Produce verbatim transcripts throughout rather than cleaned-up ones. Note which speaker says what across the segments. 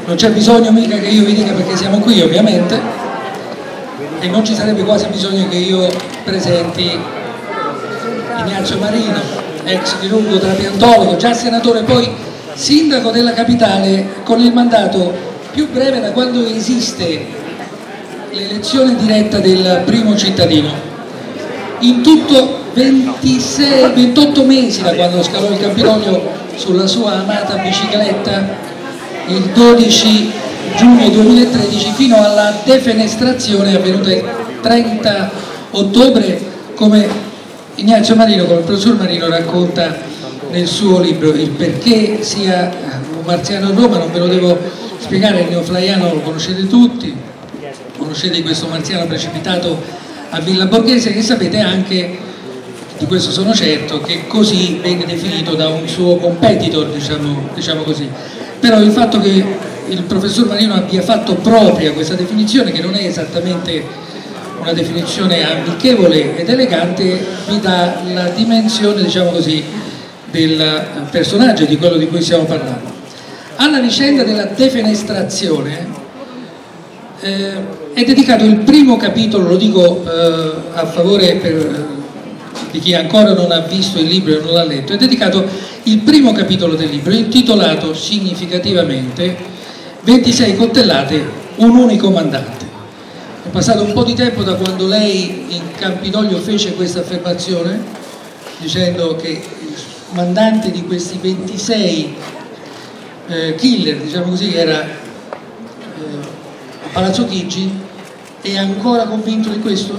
Speaker 1: non c'è bisogno mica che io vi dica perché siamo qui, ovviamente, e non ci sarebbe quasi bisogno che io presenti Ignazio Marino, ex chirurgo trapiantologo, già senatore, poi sindaco della capitale con il mandato più breve da quando esiste l'elezione diretta del primo cittadino. In tutto ventisei, ventotto mesi da quando scalò il Campidoglio sulla sua amata bicicletta il dodici giugno duemilatredici fino alla defenestrazione avvenuta il trenta ottobre, come Ignazio Marino, come il professor Marino racconta nel suo libro. Il perché sia un marziano a Roma non ve lo devo spiegare, il neoflaiano lo conoscete tutti, conoscete questo marziano precipitato a Villa Borghese, che sapete anche, di questo sono certo, che così venne definito da un suo competitor, diciamo, diciamo così. Però il fatto che il professor Marino abbia fatto propria questa definizione, che non è esattamente una definizione amichevole ed elegante, vi dà la dimensione, diciamo così, del personaggio, di quello di cui stiamo parlando. Alla vicenda della defenestrazione eh, è dedicato il primo capitolo, lo dico eh, a favore per, di chi ancora non ha visto il libro e non l'ha letto, è dedicato il primo capitolo del libro, intitolato significativamente ventisei coltellate, un unico mandante. È passato un po' di tempo da quando lei in Campidoglio fece questa affermazione, dicendo che il mandante di questi ventisei eh, killer, diciamo così, era eh, Palazzo Chigi. È ancora convinto di questo?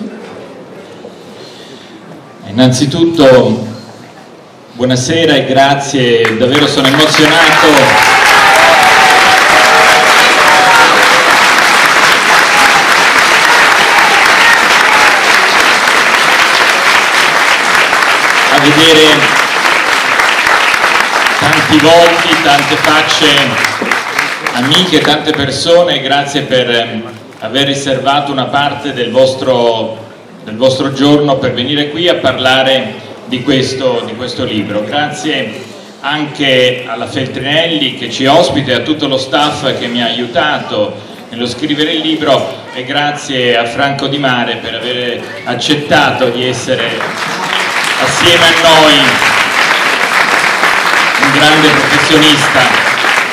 Speaker 2: Innanzitutto buonasera e grazie, davvero sono emozionato a vedere tanti volti, tante facce amiche, tante persone. Grazie per aver riservato una parte del vostro, del vostro giorno per venire qui a parlare di questo, di questo libro. Grazie anche alla Feltrinelli che ci ospita e a tutto lo staff che mi ha aiutato nello scrivere il libro, e grazie a Franco Di Mare per aver accettato di essere assieme a noi, un grande professionista.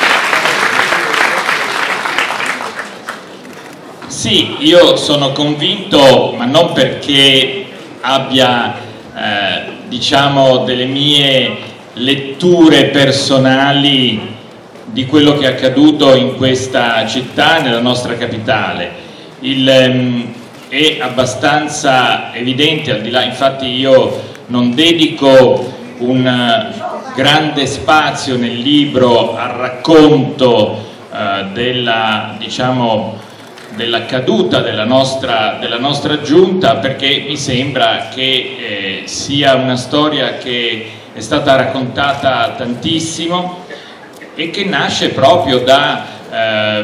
Speaker 2: Sì, io sono convinto, ma non perché abbia eh, diciamo delle mie letture personali di quello che è accaduto in questa città, nella nostra capitale. Il, um, è abbastanza evidente, al di là, infatti io non dedico un uh, grande spazio nel libro al racconto uh, della, diciamo, dell'accaduta della nostra, della nostra giunta, perché mi sembra che eh, sia una storia che è stata raccontata tantissimo e che nasce proprio da eh,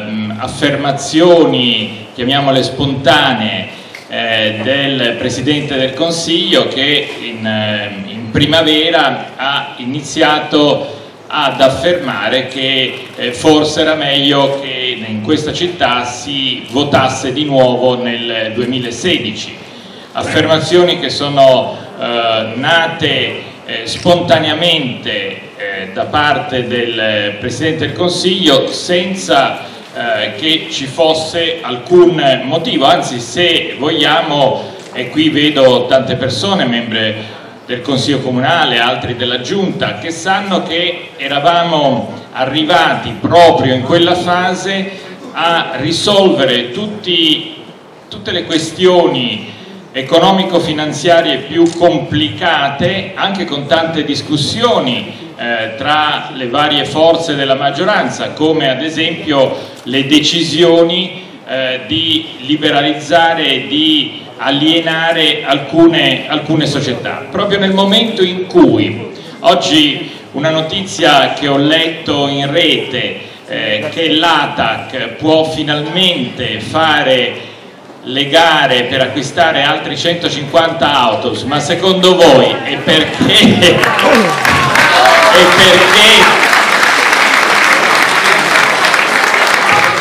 Speaker 2: affermazioni, chiamiamole spontanee, eh, del Presidente del Consiglio, che in, eh, in primavera ha iniziato ad affermare che eh, forse era meglio che in questa città si votasse di nuovo nel duemilasedici. Affermazioni che sono eh, nate eh, spontaneamente eh, da parte del Presidente del Consiglio, senza eh, che ci fosse alcun motivo, anzi, se vogliamo, e qui vedo tante persone, membri del Consiglio Comunale, altri della Giunta, che sanno che eravamo arrivati proprio in quella fase a risolvere tutti, tutte le questioni economico-finanziarie più complicate, anche con tante discussioni eh, tra le varie forze della maggioranza, come ad esempio le decisioni eh, di liberalizzare e di alienare alcune, alcune società. Proprio nel momento in cui, oggi una notizia che ho letto in rete, eh, che l'A T A C può finalmente fare le gare per acquistare altri centocinquanta autobus, ma secondo voi è perché, è perché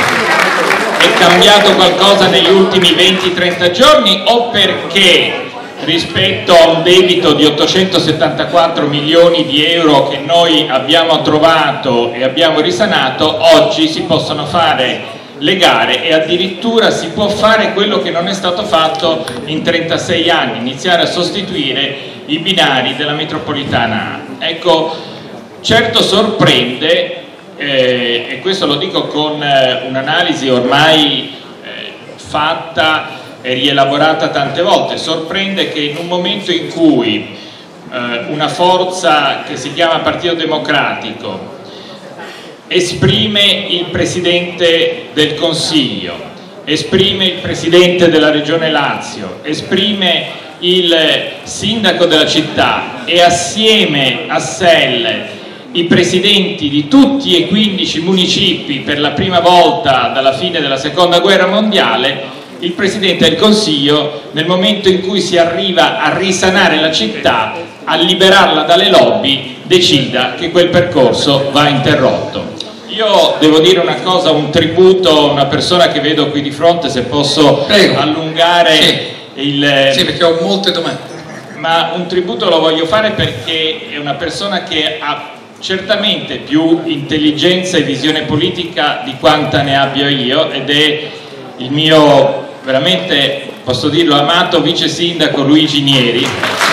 Speaker 2: cambiato qualcosa negli ultimi venti trenta giorni o perché rispetto a un debito di ottocentosettantaquattro milioni di euro che noi abbiamo trovato e abbiamo risanato, oggi si possono fare le gare e addirittura si può fare quello che non è stato fatto in trentasei anni, iniziare a sostituire i binari della metropolitana A. Ecco, certo sorprende, eh, e questo lo dico con eh, un'analisi ormai eh, fatta e rielaborata tante volte, sorprende che in un momento in cui eh, una forza che si chiama Partito Democratico esprime il Presidente del Consiglio, esprime il Presidente della Regione Lazio, esprime il Sindaco della città e assieme a S E L i Presidenti di tutti e quindici municipi per la prima volta dalla fine della Seconda Guerra Mondiale, il Presidente del Consiglio, nel momento in cui si arriva a risanare la città, a liberarla dalle lobby, decida che quel percorso va interrotto. Io devo dire una cosa, un tributo a una persona che vedo qui di fronte, se posso Prego. allungare
Speaker 1: sì.
Speaker 2: il...
Speaker 1: Sì, perché ho molte domande.
Speaker 2: Ma un tributo lo voglio fare perché è una persona che ha certamente più intelligenza e visione politica di quanta ne abbia io, ed è il mio, veramente, posso dirlo, amato vice sindaco Luigi Nieri.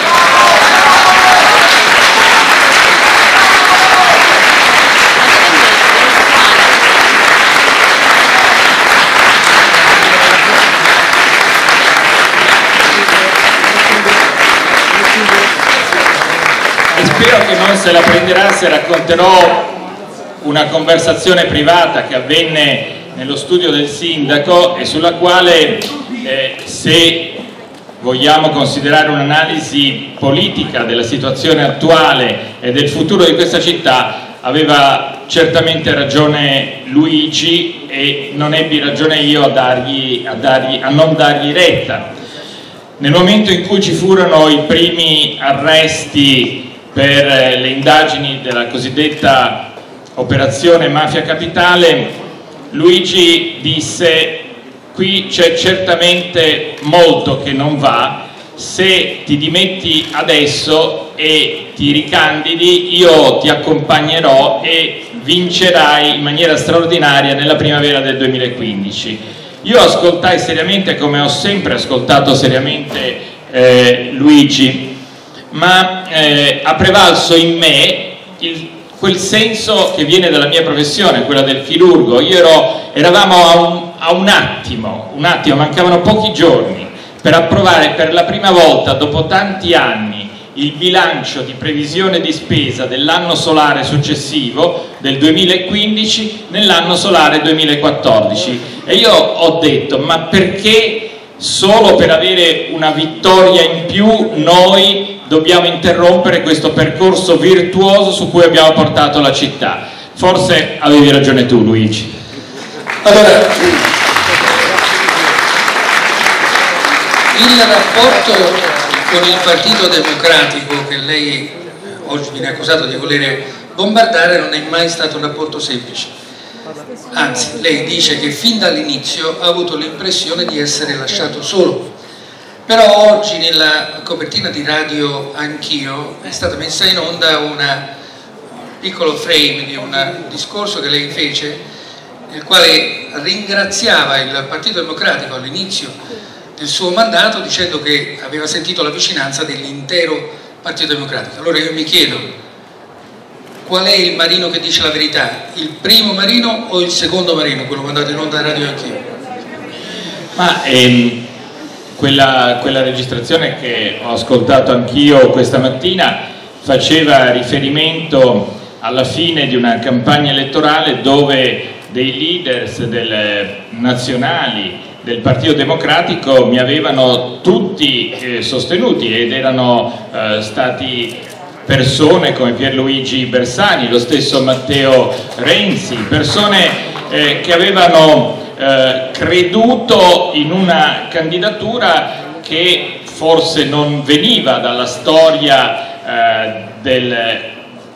Speaker 2: E spero che non se la prenderà se racconterò una conversazione privata che avvenne nello studio del sindaco e sulla quale, eh, se vogliamo considerare un'analisi politica della situazione attuale e del futuro di questa città, aveva certamente ragione Luigi e non ebbi ragione io a, dargli, a, dargli, a non dargli retta. Nel momento in cui ci furono i primi arresti per le indagini della cosiddetta operazione Mafia Capitale, Luigi disse: qui c'è certamente molto che non va, se ti dimetti adesso e ti ricandidi io ti accompagnerò e vincerai in maniera straordinaria nella primavera del duemilaquindici. Io ascoltai seriamente, come ho sempre ascoltato seriamente eh, Luigi, ma eh, ha prevalso in me il quel senso che viene dalla mia professione, quella del chirurgo. Io ero, eravamo a un, a un attimo, un attimo, mancavano pochi giorni per approvare per la prima volta dopo tanti anni il bilancio di previsione di spesa dell'anno solare successivo, del duemilaquindici, nell'anno solare duemilaquattordici. E io ho detto: ma perché solo per avere una vittoria in più noi dobbiamo interrompere questo percorso virtuoso su cui abbiamo portato la città? Forse avevi ragione tu, Luigi.
Speaker 1: Allora, il rapporto con il Partito Democratico che lei oggi viene accusato di voler bombardare non è mai stato un rapporto semplice. Anzi, lei dice che fin dall'inizio ha avuto l'impressione di essere lasciato solo. Però oggi nella copertina di Radio Anch'io è stata messa in onda un piccolo frame di un discorso che lei fece, nel quale ringraziava il Partito Democratico all'inizio del suo mandato, dicendo che aveva sentito la vicinanza dell'intero Partito Democratico. Allora io mi chiedo: qual è il Marino che dice la verità? Il primo Marino o il secondo Marino, quello mandato in onda a Radio Anch'io?
Speaker 2: Ma ehm, quella, quella registrazione che ho ascoltato anch'io questa mattina faceva riferimento alla fine di una campagna elettorale dove dei leaders del, nazionali del Partito Democratico mi avevano tutti eh, sostenuti, ed erano eh, stati persone come Pierluigi Bersani, lo stesso Matteo Renzi, persone eh, che avevano eh, creduto in una candidatura che forse non veniva dalla storia eh, del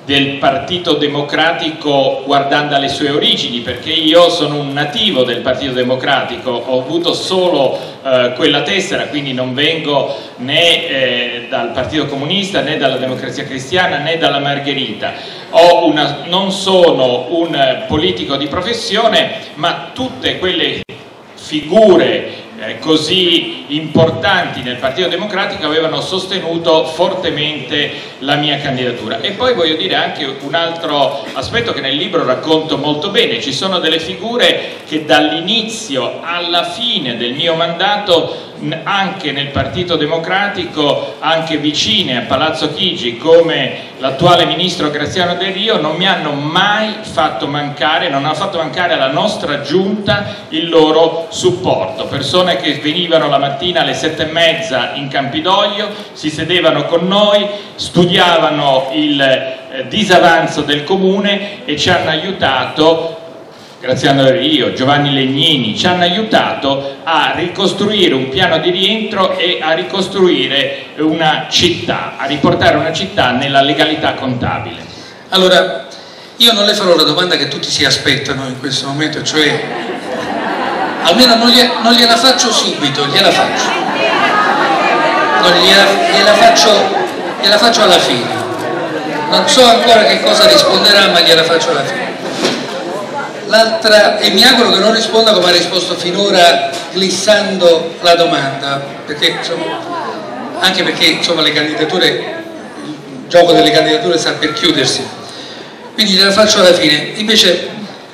Speaker 2: del Partito Democratico guardando alle sue origini, perché io sono un nativo del Partito Democratico, ho avuto solo eh, quella tessera, quindi non vengo né eh, dal Partito Comunista né dalla Democrazia Cristiana né dalla Margherita. Ho una, non sono un politico di professione, ma tutte quelle figure Eh, così importanti nel Partito Democratico avevano sostenuto fortemente la mia candidatura. E poi voglio dire anche un altro aspetto che nel libro racconto molto bene: ci sono delle figure che dall'inizio alla fine del mio mandato anche nel Partito Democratico, anche vicine a Palazzo Chigi, come l'attuale ministro Graziano Delrio, non mi hanno mai fatto mancare, non hanno fatto mancare alla nostra giunta il loro supporto. Persone che venivano la mattina alle sette e mezza in Campidoglio, si sedevano con noi, studiavano il eh, disavanzo del comune e ci hanno aiutato. Graziano Delrio, Giovanni Legnini ci hanno aiutato a ricostruire un piano di rientro e a ricostruire una città, a riportare una città nella legalità contabile.
Speaker 1: Allora, io non le farò la domanda che tutti si aspettano in questo momento, cioè almeno non, gliela, non gliela faccio subito, gliela faccio. Non gliela, gliela faccio, gliela faccio alla fine. Non so ancora che cosa risponderà, ma gliela faccio alla fine. L'altra, e mi auguro che non risponda come ha risposto finora, glissando la domanda, perché, insomma, anche perché insomma, le candidature, il gioco delle candidature sta per chiudersi, quindi gliela faccio alla fine. Invece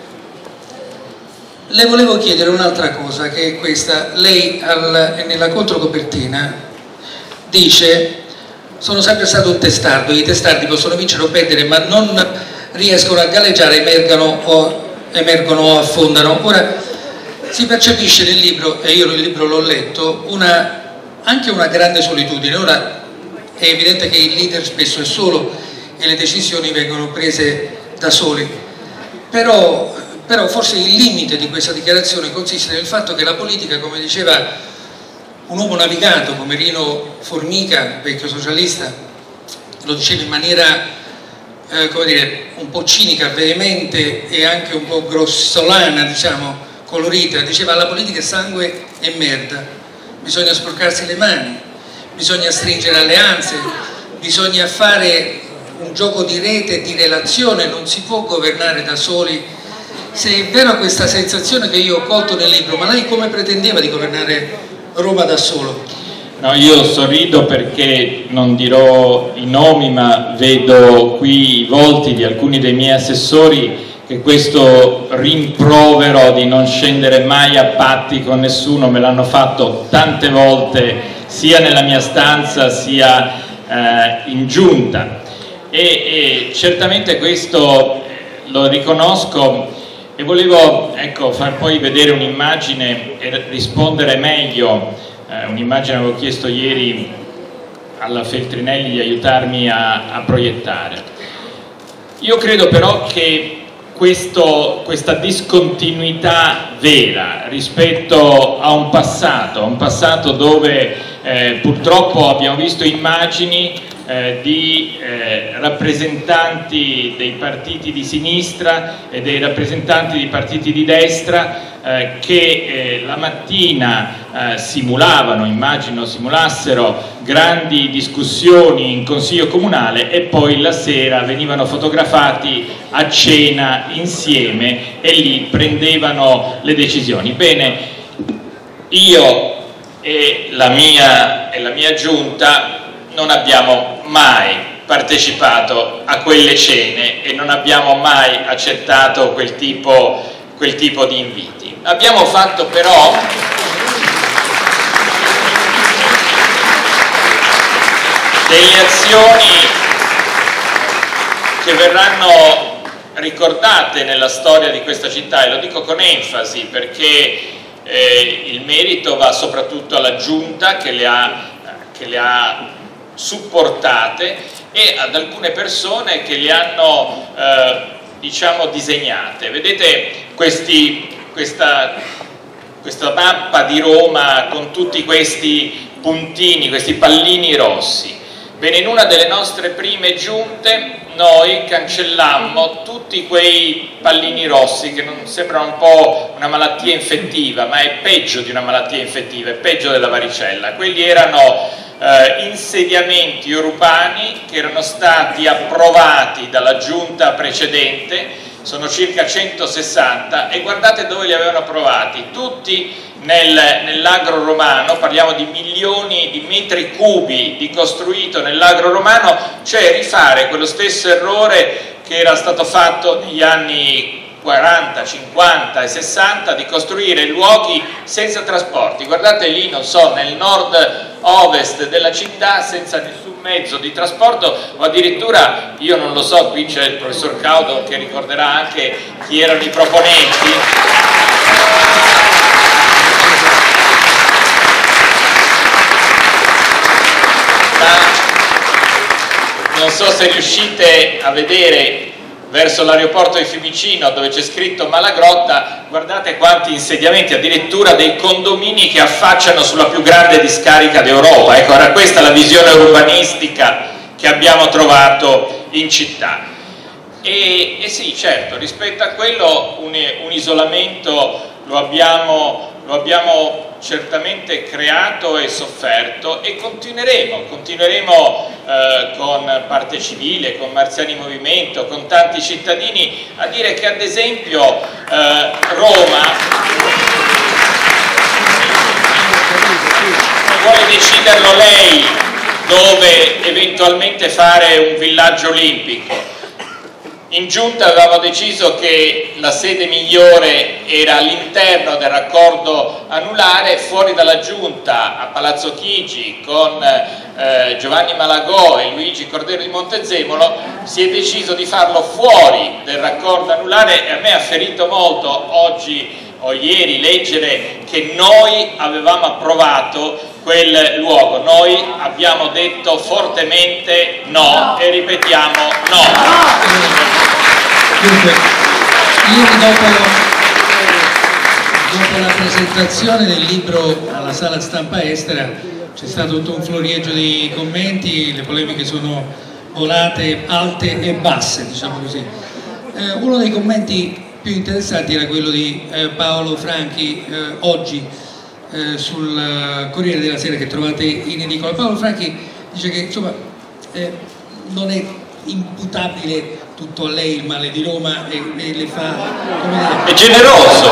Speaker 1: le volevo chiedere un'altra cosa, che è questa: lei al, nella controcopertina dice: sono sempre stato un testardo, i testardi possono vincere o perdere ma non riescono a galleggiare, emergono o emergono o affondano. Ora si percepisce nel libro, e io il libro l'ho letto, una, anche una grande solitudine. Ora è evidente che il leader spesso è solo e le decisioni vengono prese da soli, però, però forse il limite di questa dichiarazione consiste nel fatto che la politica, come diceva un uomo navigato come Rino Formica, vecchio socialista, lo diceva in maniera Eh, come dire, un po' cinica, veemente e anche un po' grossolana, diciamo, colorita. Diceva: la politica è sangue e merda, bisogna sporcarsi le mani, bisogna stringere alleanze, bisogna fare un gioco di rete e di relazione, non si può governare da soli. Se è vera questa sensazione che io ho colto nel libro, ma lei come pretendeva di governare Roma da solo?
Speaker 2: No, io sorrido perché non dirò i nomi, ma vedo qui i volti di alcuni dei miei assessori che questo rimprovero di non scendere mai a patti con nessuno me l'hanno fatto tante volte, sia nella mia stanza sia eh, in giunta. E, e certamente questo lo riconosco, e volevo ecco, far poi vedere un'immagine e rispondere meglio. Uh, un'immagine avevo chiesto ieri alla Feltrinelli di aiutarmi a, a proiettare. Io credo però che questo, questa discontinuità vera rispetto a un passato, a un passato dove eh, purtroppo abbiamo visto immagini eh, di eh, rappresentanti dei partiti di sinistra e dei rappresentanti di partiti di destra Eh, che eh, la mattina eh, simulavano, immagino simulassero, grandi discussioni in consiglio comunale e poi la sera venivano fotografati a cena insieme e lì prendevano le decisioni. Bene, io e la mia, e la mia giunta non abbiamo mai partecipato a quelle cene e non abbiamo mai accettato quel tipo, quel tipo di inviti. Abbiamo fatto però delle azioni che verranno ricordate nella storia di questa città, e lo dico con enfasi perché eh, il merito va soprattutto alla giunta che le ha, che le ha supportate e ad alcune persone che le hanno eh, diciamo disegnate. Vedete questi Questa, questa mappa di Roma con tutti questi puntini, questi pallini rossi. Bene, in una delle nostre prime giunte noi cancellammo tutti quei pallini rossi che non sembrano un po' una malattia infettiva, ma è peggio di una malattia infettiva, è peggio della varicella. Quelli erano eh, insediamenti urbani che erano stati approvati dalla giunta precedente, sono circa centosessanta, e guardate dove li avevano approvati, tutti nel, nell'agro romano. Parliamo di milioni di metri cubi di costruito nell'agro romano, cioè rifare quello stesso errore che era stato fatto negli anni quaranta, cinquanta e sessanta, di costruire luoghi senza trasporti. Guardate lì, non so, nel nord-ovest della città, senza nessun mezzo di trasporto, o addirittura, io non lo so, qui c'è il professor Caudo che ricorderà anche chi erano i proponenti. Ma non so se riuscite a vedere verso l'aeroporto di Fiumicino, dove c'è scritto Malagrotta, guardate quanti insediamenti, addirittura dei condomini che affacciano sulla più grande discarica d'Europa. Ecco, era questa la visione urbanistica che abbiamo trovato in città. E, e sì, certo, rispetto a quello un, un isolamento lo abbiamo, lo abbiamo certamente creato e sofferto, e continueremo, continueremo eh, con Parte Civile, con Marziani Movimento, con tanti cittadini a dire che ad esempio eh, Roma vuole deciderlo lei dove eventualmente fare un villaggio olimpico. In giunta avevamo deciso che la sede migliore era all'interno del raccordo anulare. Fuori dalla giunta, a Palazzo Chigi, con eh, Giovanni Malagò e Luigi Cordero di Montezemolo, si è deciso di farlo fuori del raccordo anulare, e a me ha ferito molto oggi o ieri leggere che noi avevamo approvato quel luogo. Noi abbiamo detto fortemente no, e ripetiamo no.
Speaker 1: Dunque, ieri dopo, dopo la presentazione del libro alla sala stampa estera c'è stato tutto un florieggio di commenti, le polemiche sono volate alte e basse, diciamo così. Eh, uno dei commenti più interessanti era quello di eh, Paolo Franchi, eh, oggi eh, sul uh, Corriere della Sera, che trovate in edicola. Paolo Franchi dice che insomma eh, non è imputabile tutto a lei il male di Roma, e, e le fa, come dire,
Speaker 2: è generoso,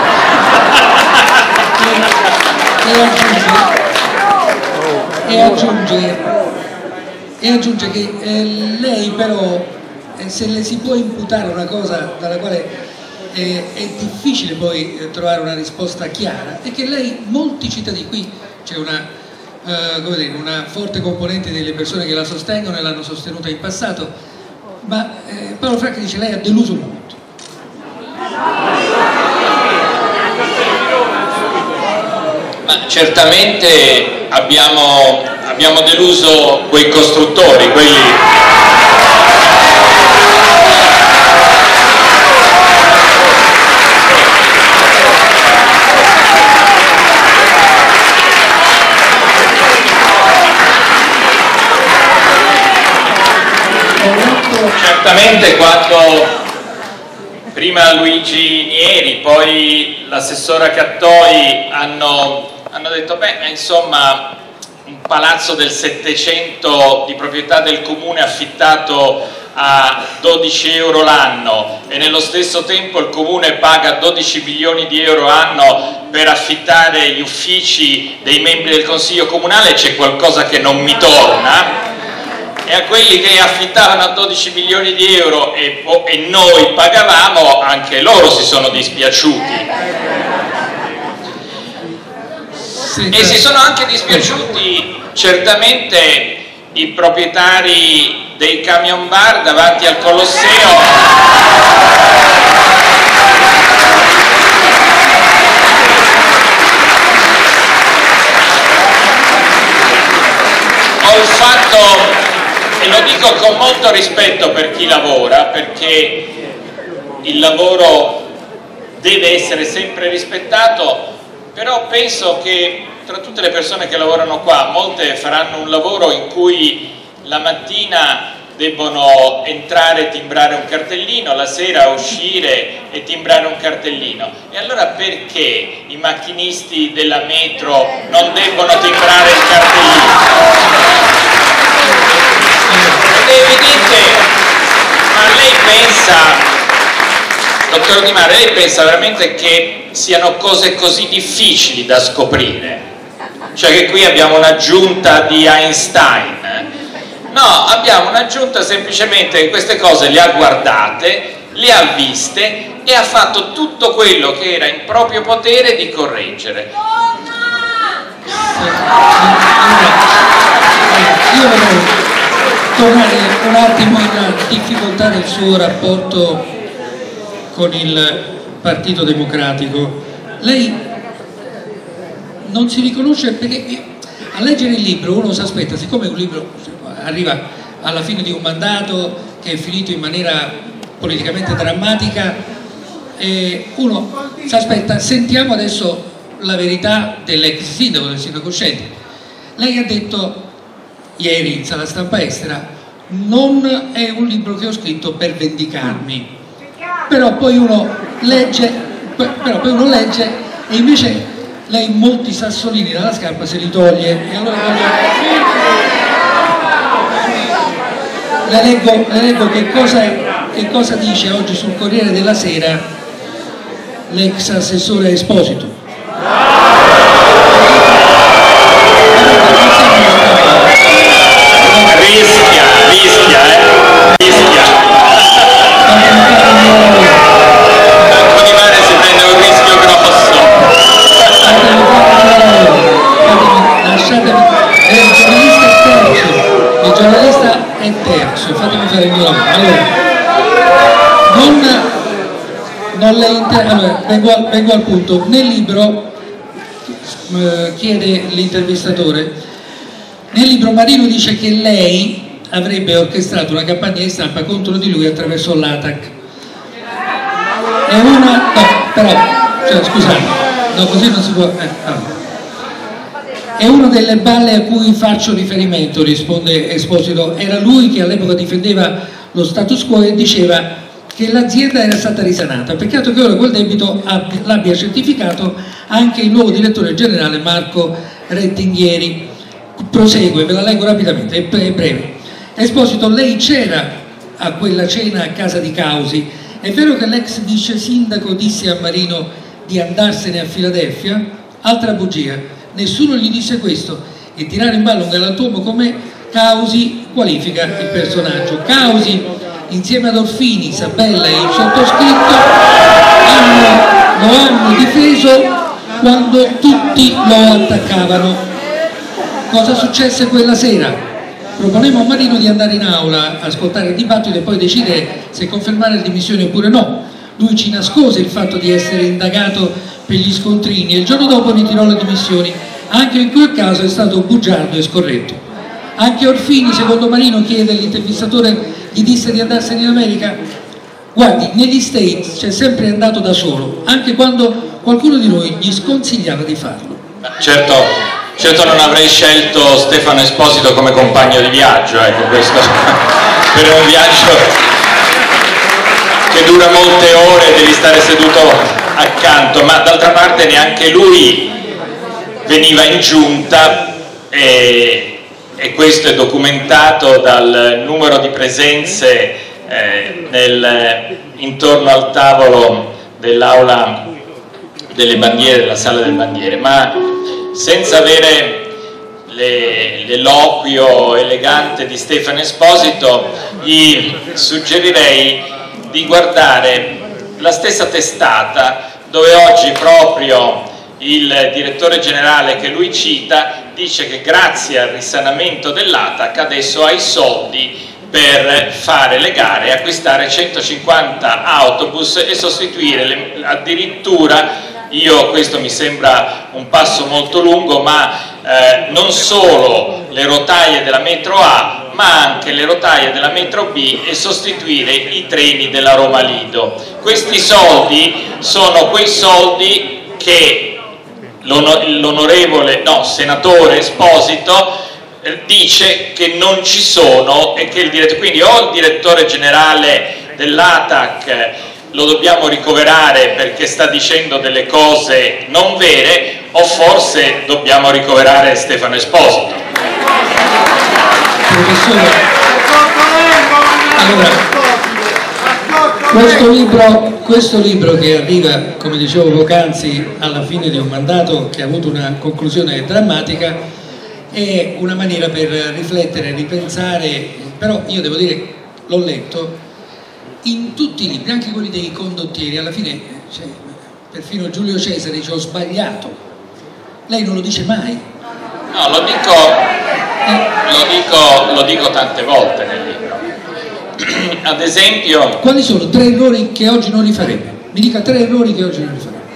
Speaker 1: e, e, aggiunge, e, aggiunge, e aggiunge che eh, lei però, eh, se le si può imputare una cosa dalla quale eh, è difficile poi eh, trovare una risposta chiara, è che lei, molti cittadini, qui c'è una, eh, come dire, una forte componente delle persone che la sostengono e l'hanno sostenuta in passato, ma eh, Paolo Franchi dice lei ha deluso molto.
Speaker 2: Ma certamente abbiamo, abbiamo deluso quei costruttori, quelli... Certamente quando prima Luigi Nieri, poi l'assessora Cattoi hanno, hanno detto beh, insomma, un palazzo del Settecento di proprietà del comune affittato a dodici euro l'anno, e nello stesso tempo il comune paga dodici milioni di euro anno per affittare gli uffici dei membri del consiglio comunale, c'è qualcosa che non mi torna. E a quelli che affittavano a dodici milioni di euro e, e noi pagavamo, anche loro si sono dispiaciuti. E si sono anche dispiaciuti certamente i proprietari dei camion bar davanti al Colosseo. Ho il fatto, e lo dico con molto rispetto per chi lavora, perché il lavoro deve essere sempre rispettato, però penso che tra tutte le persone che lavorano qua, molte faranno un lavoro in cui la mattina debbono entrare e timbrare un cartellino, la sera uscire e timbrare un cartellino. E allora perché i macchinisti della metro non debbono timbrare il cartellino? Ed è evidente, ma lei pensa, dottor Di Mario, lei pensa veramente che siano cose così difficili da scoprire? Cioè che qui abbiamo un'aggiunta di Einstein? No, abbiamo un'aggiunta semplicemente che queste cose le ha guardate, le ha viste e ha fatto tutto quello che era in proprio potere di correggere.
Speaker 1: Io vorrei tornare un attimo in difficoltà del suo rapporto con il Partito Democratico. Lei non si riconosce, perché a leggere il libro uno si aspetta, siccome un libro arriva alla fine di un mandato che è finito in maniera politicamente drammatica, e uno si aspetta, sentiamo adesso la verità dell'ex sindaco, del sindaco Scelti. Lei ha detto ieri in sala stampa estera: non è un libro che ho scritto per vendicarmi, però poi uno legge, però poi uno legge e invece lei molti sassolini dalla scarpa se li toglie. E allora le leggo, le leggo che, cosa, che cosa dice oggi sul Corriere della Sera l'ex assessore Esposito.
Speaker 2: Rischia, rischia, eh? Rischia. Franco Di Mario si prende un rischio grosso.
Speaker 1: Lasciatemi, il giornalista è terzo, il giornalista è terzo, fatemi fare il mio lavoro. Allora, non, non le inter... allora, vengo, al, vengo al punto. Nel libro eh, chiede l'intervistatore, nel libro Marino dice che lei avrebbe orchestrato una campagna di stampa contro di lui attraverso l'A T A C. È una... no, però, cioè, scusate, no, così non si può... Eh, no. È una delle balle a cui faccio riferimento, risponde Esposito. Era lui che all'epoca difendeva lo status quo e diceva che l'azienda era stata risanata. Peccato che ora quel debito l'abbia certificato anche il nuovo direttore generale Marco Rettinghieri. Prosegue, ve la leggo rapidamente, è breve. Esposito: lei c'era a quella cena a casa di Causi? È vero che l'ex vice sindaco disse a Marino di andarsene a Filadelfia? Altra bugia. Nessuno gli disse questo, e tirare in ballo un galantuomo come Causi qualifica il personaggio. Causi, insieme ad Orfini, Sabella e il sottoscritto, hanno, lo hanno difeso quando tutti lo attaccavano. Cosa successe quella sera? Proponemmo a Marino di andare in aula, ascoltare il dibattito e poi decidere se confermare le dimissioni oppure no. Lui ci nascose il fatto di essere indagato per gli scontrini e il giorno dopo ritirò le dimissioni. Anche in quel caso è stato bugiardo e scorretto. Anche Orfini, secondo Marino, chiede all'intervistatore, gli disse di andarsene in America? Guardi, negli States c'è sempre andato da solo, anche quando qualcuno di noi gli sconsigliava di farlo.
Speaker 2: Certo, certo non avrei scelto Stefano Esposito come compagno di viaggio, ecco, questo per un viaggio che dura molte ore, devi stare seduto accanto, ma d'altra parte neanche lui veniva in giunta e, e questo è documentato dal numero di presenze eh, nel, intorno al tavolo dell'aula delle bandiere, della sala delle bandiere, ma senza avere l'eloquio elegante di Stefano Esposito gli suggerirei di guardare la stessa testata dove oggi proprio il direttore generale che lui cita dice che grazie al risanamento dell'A T A C adesso ha i soldi per fare le gare e acquistare centocinquanta autobus e sostituire le, addirittura, io questo mi sembra un passo molto lungo, ma eh, non solo le rotaie della metro A ma anche le rotaie della metro B e sostituire i treni della Roma Lido. Questi soldi sono quei soldi che l'onorevole, no, senatore Esposito dice che non ci sono e che il direttore, quindi o il direttore generale dell'A T A C lo dobbiamo ricoverare perché sta dicendo delle cose non vere, o forse dobbiamo ricoverare Stefano Esposito.
Speaker 1: Professore, allora, questo libro, questo libro che arriva, come dicevo poc'anzi, alla fine di un mandato che ha avuto una conclusione drammatica, è una maniera per riflettere, ripensare, però io devo dire, l'ho letto, in tutti i libri, anche quelli dei condottieri, alla fine, cioè, perfino Giulio Cesare dice ho sbagliato, lei non lo dice mai.
Speaker 2: No, lo dico, eh. lo dico, lo dico tante volte nel libro. Ad esempio...
Speaker 1: Quali sono tre errori che oggi non rifarebbe? Mi dica tre errori che oggi non rifarebbe.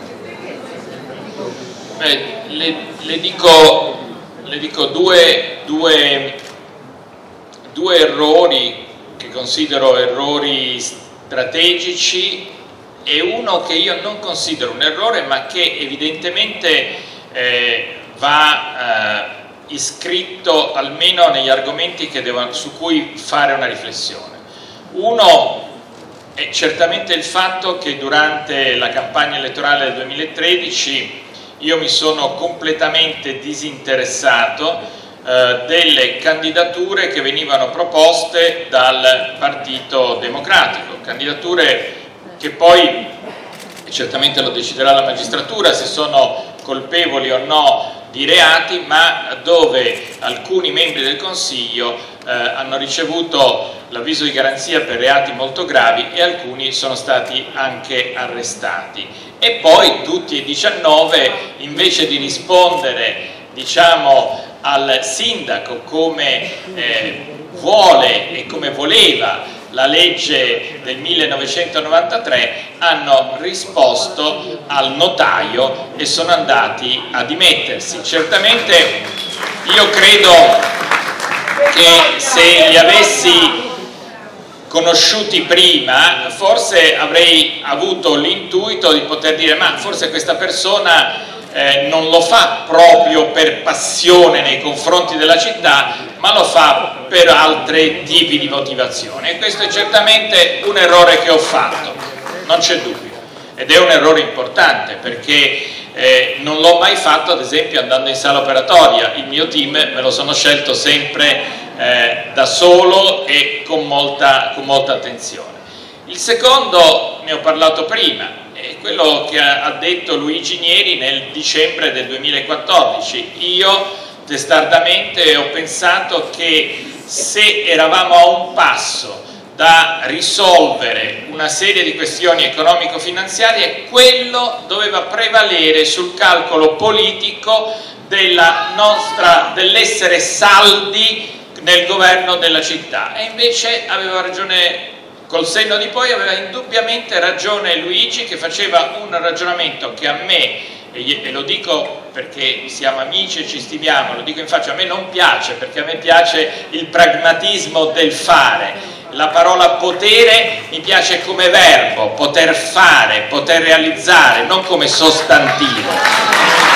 Speaker 2: Beh, le, le dico, le dico due, due, due errori che considero errori strategici e uno che io non considero un errore ma che evidentemente eh, va eh, iscritto almeno negli argomenti che devo, su cui fare una riflessione. Uno è certamente il fatto che durante la campagna elettorale del duemilatredici io mi sono completamente disinteressato eh, delle candidature che venivano proposte dal Partito Democratico, candidature che poi, e certamente lo deciderà la magistratura se sono colpevoli o no di reati, ma dove alcuni membri del Consiglio eh, hanno ricevuto l'avviso di garanzia per reati molto gravi e alcuni sono stati anche arrestati. E poi tutti e diciannove, invece di rispondere, diciamo, al sindaco come eh, vuole e come voleva la legge del millenovecentonovantatré, hanno risposto al notaio e sono andati a dimettersi. Certamente io credo che se li avessi conosciuti prima forse avrei avuto l'intuito di poter dire ma forse questa persona eh, non lo fa proprio per passione nei confronti della città, ma lo fa per altri tipi di motivazione, e questo è certamente un errore che ho fatto, non c'è dubbio, ed è un errore importante perché eh, non l'ho mai fatto ad esempio andando in sala operatoria. Il mio team me lo sono scelto sempre eh, da solo e con molta, con molta attenzione. Il secondo ne ho parlato prima, è quello che ha detto Luigi Nieri nel dicembre del duemilaquattordici. Io testardamente ho pensato che se eravamo a un passo da risolvere una serie di questioni economico-finanziarie, quello doveva prevalere sul calcolo politico della nostra, dell'essere saldi nel governo della città, e invece aveva ragione, col senno di poi aveva indubbiamente ragione Luigi, che faceva un ragionamento che a me, e lo dico perché siamo amici e ci stimiamo, lo dico in faccia, a me non piace, perché a me piace il pragmatismo del fare. La parola potere mi piace come verbo, poter fare, poter realizzare, non come sostantivo.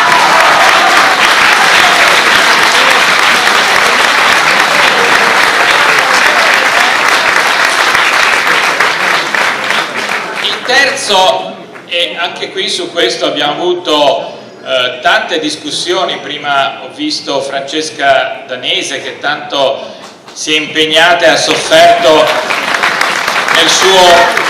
Speaker 2: Il terzo, e anche qui su questo abbiamo avuto eh, tante discussioni, prima ho visto Francesca Danese che tanto si è impegnata e ha sofferto nel suo,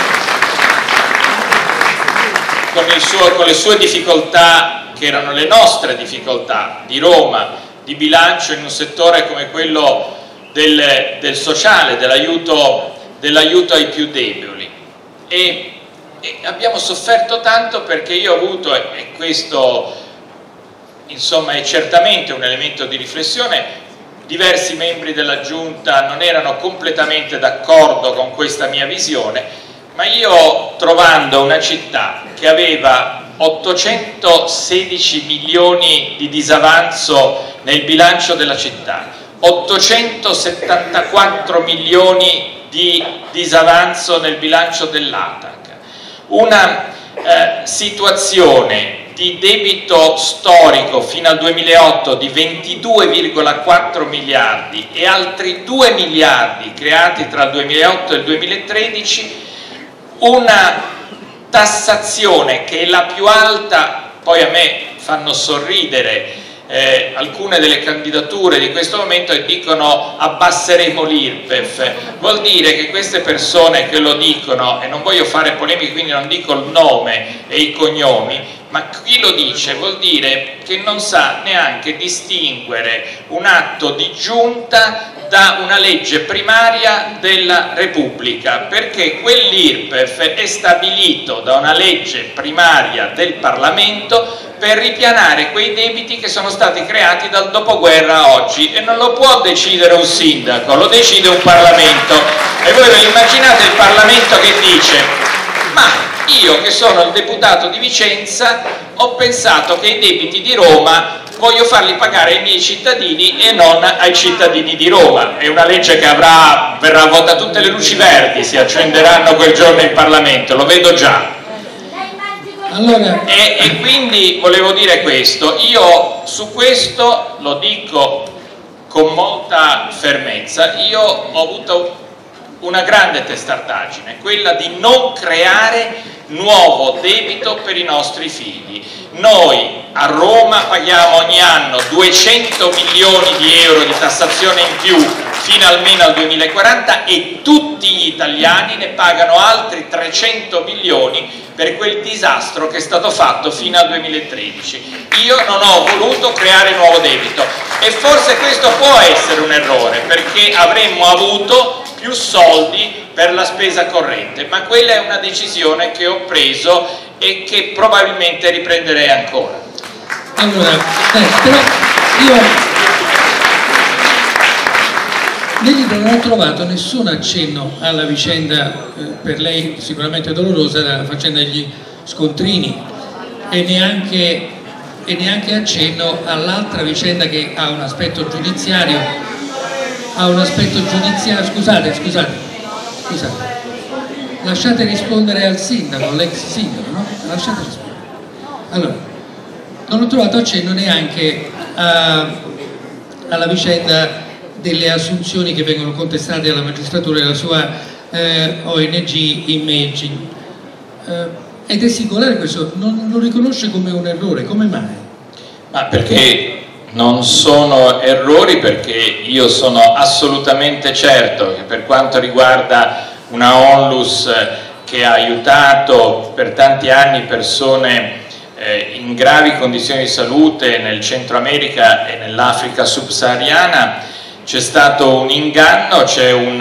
Speaker 2: con, il suo, con le sue difficoltà, che erano le nostre difficoltà di Roma, di bilancio in un settore come quello del, del sociale, dell'aiuto dell'aiuto ai più deboli. E, e abbiamo sofferto tanto perché io ho avuto, e questo insomma è certamente un elemento di riflessione, diversi membri della Giunta non erano completamente d'accordo con questa mia visione, ma io, trovando una città che aveva ottocentosedici milioni di disavanzo nel bilancio della città, ottocentosettantaquattro milioni di disavanzo nel bilancio dell'A T A C, una eh, situazione di debito storico fino al duemilaotto di ventidue virgola quattro miliardi e altri due miliardi creati tra il duemilaotto e il duemilatredici, una tassazione che è la più alta. Poi a me fanno sorridere eh, alcune delle candidature di questo momento e dicono abbasseremo l'I R P E F. Vuol dire che queste persone che lo dicono, e non voglio fare polemiche quindi non dico il nome e i cognomi, ma chi lo dice vuol dire che non sa neanche distinguere un atto di giunta da una legge primaria della Repubblica, perché quell'I R P E F è stabilito da una legge primaria del Parlamento per ripianare quei debiti che sono stati creati dal dopoguerra a oggi, e non lo può decidere un sindaco, lo decide un Parlamento. E voi ve immaginate il Parlamento che dice: ma io che sono il deputato di Vicenza ho pensato che i debiti di Roma voglio farli pagare ai miei cittadini e non ai cittadini di Roma. È una legge che avrà, verrà votata, tutte le luci verdi si accenderanno quel giorno in Parlamento, lo vedo già.
Speaker 1: Allora...
Speaker 2: E, e quindi volevo dire questo, io su questo lo dico con molta fermezza, io ho avuto una grande testardaggine, quella di non creare nuovo debito per i nostri figli. Noi a Roma paghiamo ogni anno duecento milioni di euro di tassazione in più fino almeno al duemilaquaranta e tutti gli italiani ne pagano altri trecento milioni per quel disastro che è stato fatto fino al duemilatredici. Io non ho voluto creare nuovo debito e forse questo può essere un errore, perché avremmo avuto più soldi per la spesa corrente, ma quella è una decisione che ho preso e che probabilmente riprenderei ancora.
Speaker 1: Allora, eh, però io nel libro non ho trovato nessun accenno alla vicenda, eh, per lei sicuramente dolorosa, della faccenda degli scontrini, e neanche, e neanche accenno all'altra vicenda che ha un aspetto giudiziario, ha un aspetto giudiziario, scusate, scusate, scusate, lasciate rispondere al sindaco, all'ex sindaco, no? Lasciate rispondere. Allora, non ho trovato accenno neanche a, alla vicenda delle assunzioni che vengono contestate alla magistratura e alla sua eh, O N G Imaging. Eh, ed è singolare questo, non lo riconosce come un errore, come mai?
Speaker 2: Ma perché non sono errori, perché io sono assolutamente certo che per quanto riguarda una Onlus che ha aiutato per tanti anni persone eh, in gravi condizioni di salute nel Centro America e nell'Africa subsahariana, c'è stato un inganno, c'è un,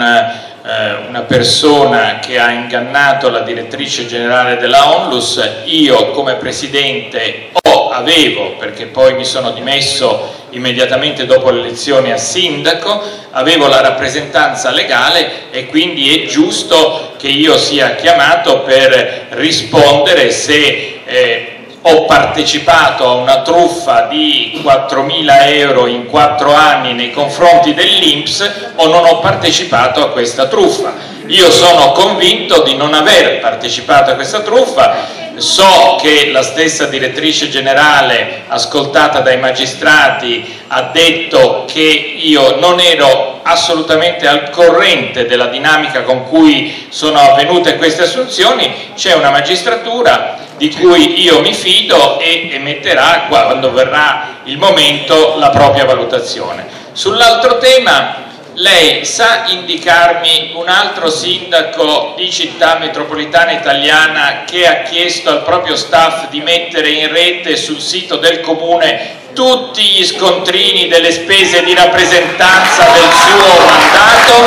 Speaker 2: eh, una persona che ha ingannato la direttrice generale della Onlus. Io come presidente o avevo, perché poi mi sono dimesso immediatamente dopo le elezioni a sindaco, avevo la rappresentanza legale e quindi è giusto che io sia chiamato per rispondere se eh, ho partecipato a una truffa di quattromila euro in quattro anni nei confronti dell'I N P S o non ho partecipato a questa truffa. Io sono convinto di non aver partecipato a questa truffa. So che la stessa direttrice generale, ascoltata dai magistrati, ha detto che io non ero assolutamente al corrente della dinamica con cui sono avvenute queste assunzioni. C'è una magistratura di cui io mi fido e emetterà, quando verrà il momento, la propria valutazione. Sull'altro tema, lei sa indicarmi un altro sindaco di città metropolitana italiana che ha chiesto al proprio staff di mettere in rete sul sito del comune tutti gli scontrini delle spese di rappresentanza del suo mandato?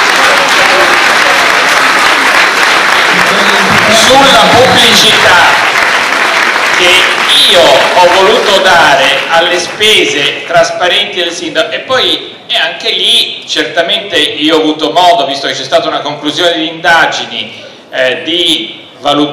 Speaker 2: Sulla pubblicità che io ho voluto dare alle spese trasparenti del sindaco, e poi e anche lì certamente io ho avuto modo, visto che c'è stata una conclusione di indagini, eh, di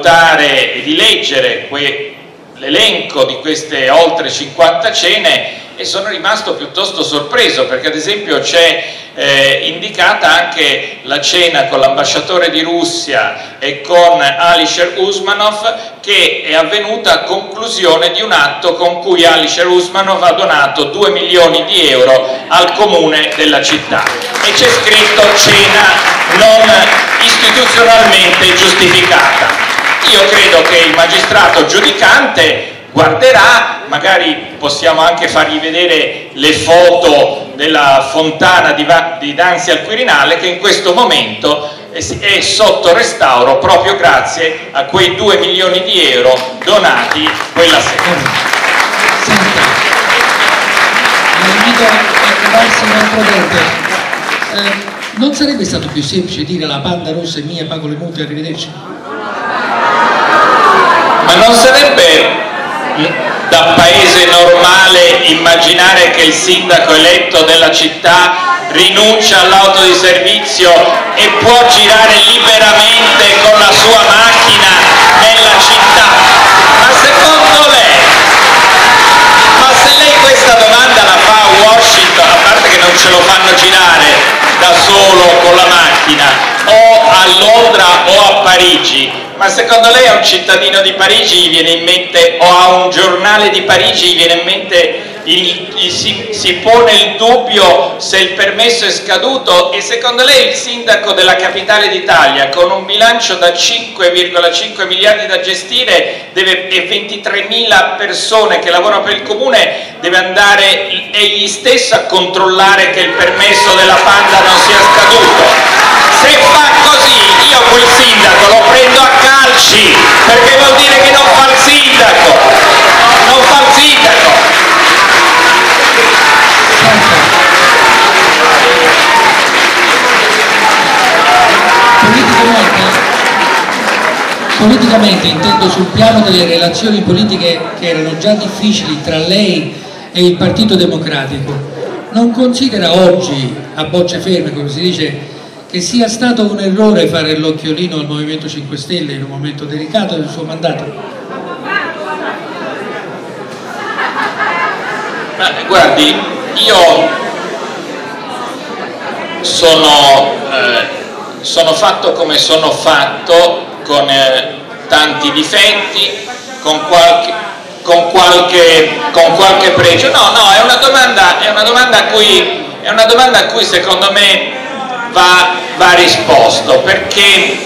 Speaker 2: valutare e di leggere l'elenco di queste oltre cinquanta cene, e sono rimasto piuttosto sorpreso, perché ad esempio c'è eh, indicata anche la cena con l'ambasciatore di Russia e con Alisher Usmanov, che è avvenuta a conclusione di un atto con cui Alisher Usmanov ha donato due milioni di euro al comune della città, e c'è scritto cena non istituzionalmente giustificata. Io credo che il magistrato giudicante guarderà, magari possiamo anche fargli vedere le foto della fontana di, di Danzi al Quirinale, che in questo momento è, è sotto restauro proprio grazie a quei due milioni di euro donati quella sera.
Speaker 1: Senta, la invito a trovarsi un altro dente. Eh, non sarebbe stato più semplice dire la Panda rossa è mia, pago le multe, arrivederci?
Speaker 2: Ma non sarebbe da paese normale immaginare che il sindaco eletto della città rinuncia all'auto di servizio e può girare liberamente con la sua macchina nella città? Ma secondo lei, ma se lei questa domanda la fa a Washington, a parte che non ce lo fanno girare da solo con la macchina, o a Londra o a Parigi, ma secondo lei a un cittadino di Parigi gli viene in mente, o a un giornale di Parigi gli viene in mente, il, il, si, si pone il dubbio se il permesso è scaduto? E secondo lei il sindaco della capitale d'Italia, con un bilancio da cinque virgola cinque miliardi da gestire deve, e ventitremila persone che lavorano per il comune, deve andare egli stesso a controllare che il permesso della Panda non sia scaduto? Se fa così, io quel sindaco lo prendo a calci, perché vuol dire che non fa il sindaco, non fa il sindaco.
Speaker 1: Politicamente, politicamente intendo sul piano delle relazioni politiche che erano già difficili tra lei e il Partito Democratico, non considera oggi, a bocce ferme come si dice, che sia stato un errore fare l'occhiolino al Movimento cinque Stelle in un momento delicato del suo mandato?
Speaker 2: Ma, guardi, io sono, eh, sono fatto come sono fatto, con eh, tanti difetti, con qualche, con, qualche, con qualche pregio. No, no, è una domanda, è una domanda a cui, è una domanda a cui secondo me Va, va risposto, perché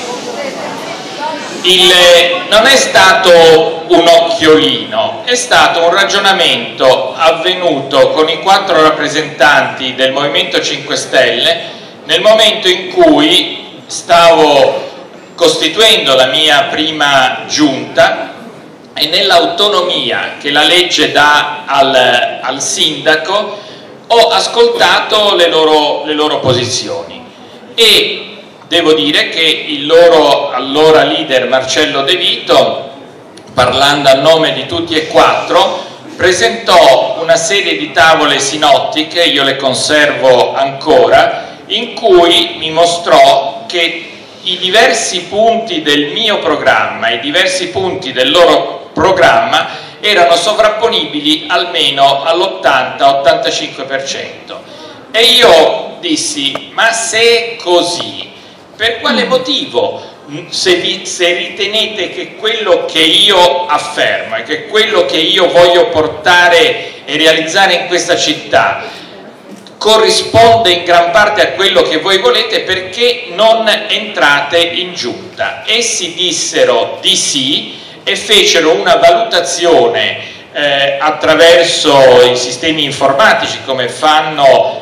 Speaker 2: il, non è stato un occhiolino, è stato un ragionamento avvenuto con i quattro rappresentanti del Movimento cinque Stelle nel momento in cui stavo costituendo la mia prima giunta, e nell'autonomia che la legge dà al, al sindaco ho ascoltato le loro, le loro posizioni. E devo dire che il loro allora leader Marcello De Vito, parlando a nome di tutti e quattro, presentò una serie di tavole sinottiche, io le conservo ancora, in cui mi mostrò che i diversi punti del mio programma, i diversi punti del loro programma erano sovrapponibili almeno all'ottanta ottantacinque per cento. E io dissi, ma se è così, per quale motivo, se, vi, se ritenete che quello che io affermo e che quello che io voglio portare e realizzare in questa città corrisponde in gran parte a quello che voi volete, perché non entrate in giunta? Essi dissero di sì e fecero una valutazione eh, attraverso i sistemi informatici, come fanno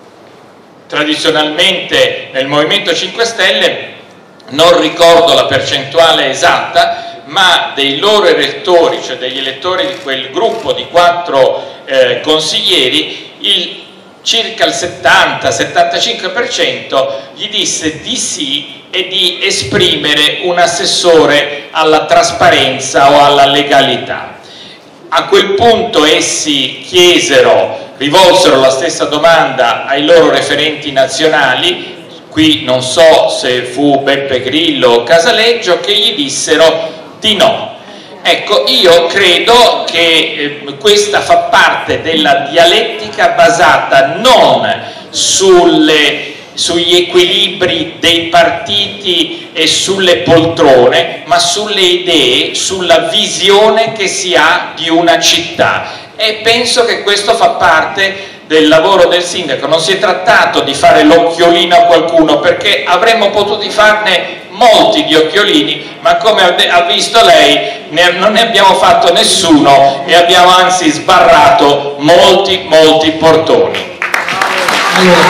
Speaker 2: tradizionalmente nel Movimento cinque Stelle. Non ricordo la percentuale esatta, ma dei loro elettori, cioè degli elettori di quel gruppo di quattro eh, consiglieri, il, circa il settanta settantacinque per cento gli disse di sì e di esprimere un assessore alla trasparenza o alla legalità. A quel punto essi chiesero, rivolsero la stessa domanda ai loro referenti nazionali, qui non so se fu Beppe Grillo o Casaleggio, che gli dissero di no. Ecco, io credo che eh, questa fa parte della dialettica basata non sulle, sugli equilibri dei partiti e sulle poltrone, ma sulle idee, sulla visione che si ha di una città, e penso che questo fa parte del lavoro del sindaco. Non si è trattato di fare l'occhiolino a qualcuno, perché avremmo potuto farne molti di occhiolini, ma come ha visto lei ne, non ne abbiamo fatto nessuno e abbiamo anzi sbarrato molti molti portoni.
Speaker 1: Allora,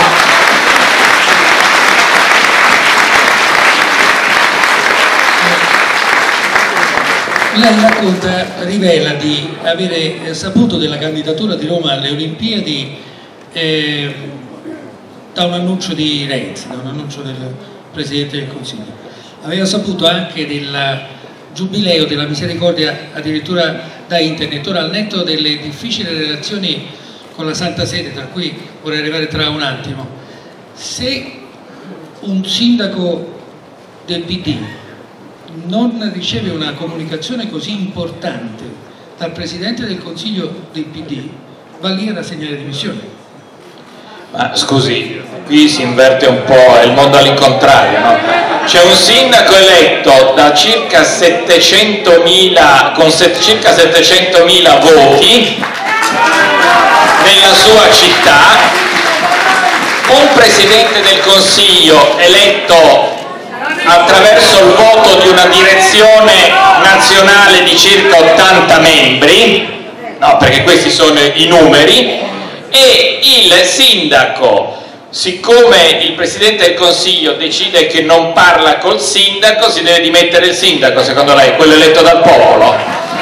Speaker 1: lei racconta, rivela di avere saputo della candidatura di Roma alle Olimpiadi eh, da un annuncio di Renzi, da un annuncio del Presidente del Consiglio. Aveva saputo anche del giubileo della misericordia addirittura da internet. Ora, al netto delle difficili relazioni con la Santa Sede, tra cui vorrei arrivare tra un attimo, se un sindaco del P D non riceve una comunicazione così importante dal Presidente del Consiglio del P D, va lì a rassegnare le dimissioni.
Speaker 2: Ma scusi, qui si inverte un po' il mondo all'incontrario, no? C'è un sindaco eletto da circa settecentomila, con set, circa settecentomila voti nella sua città, un Presidente del Consiglio eletto attraverso il voto di una direzione nazionale di circa ottanta membri, no, perché questi sono i numeri, e il sindaco, siccome il Presidente del Consiglio decide che non parla col sindaco, si deve dimettere il sindaco, secondo lei, quello eletto dal popolo?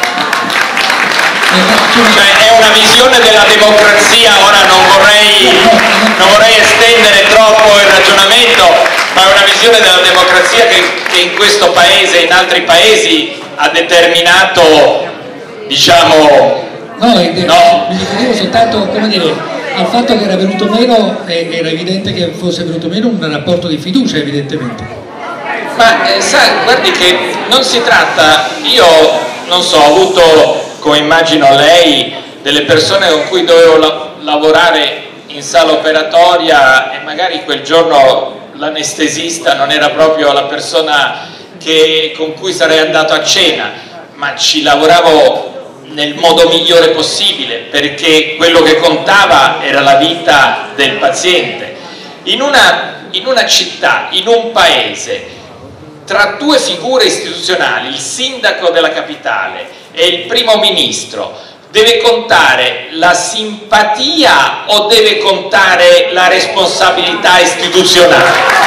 Speaker 2: Cioè è una visione della democrazia, ora non vorrei, non vorrei estendere troppo il ragionamento, ma è una visione della democrazia che, che in questo paese e in altri paesi ha determinato, diciamo...
Speaker 1: No, no. Mi riferivo soltanto, come dire, al fatto che era venuto meno, eh, era evidente che fosse venuto meno un rapporto di fiducia, evidentemente.
Speaker 2: Ma eh, sa, guardi che non si tratta, io non so, ho avuto, come immagino lei, delle persone con cui dovevo la lavorare in sala operatoria, e magari quel giorno l'anestesista non era proprio la persona che, con cui sarei andato a cena, ma ci lavoravo nel modo migliore possibile, perché quello che contava era la vita del paziente. In una, in una città, in un paese, tra due figure istituzionali, il sindaco della capitale e il primo ministro, deve contare la simpatia o deve contare la responsabilità istituzionale?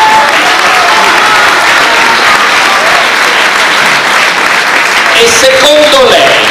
Speaker 2: E secondo lei,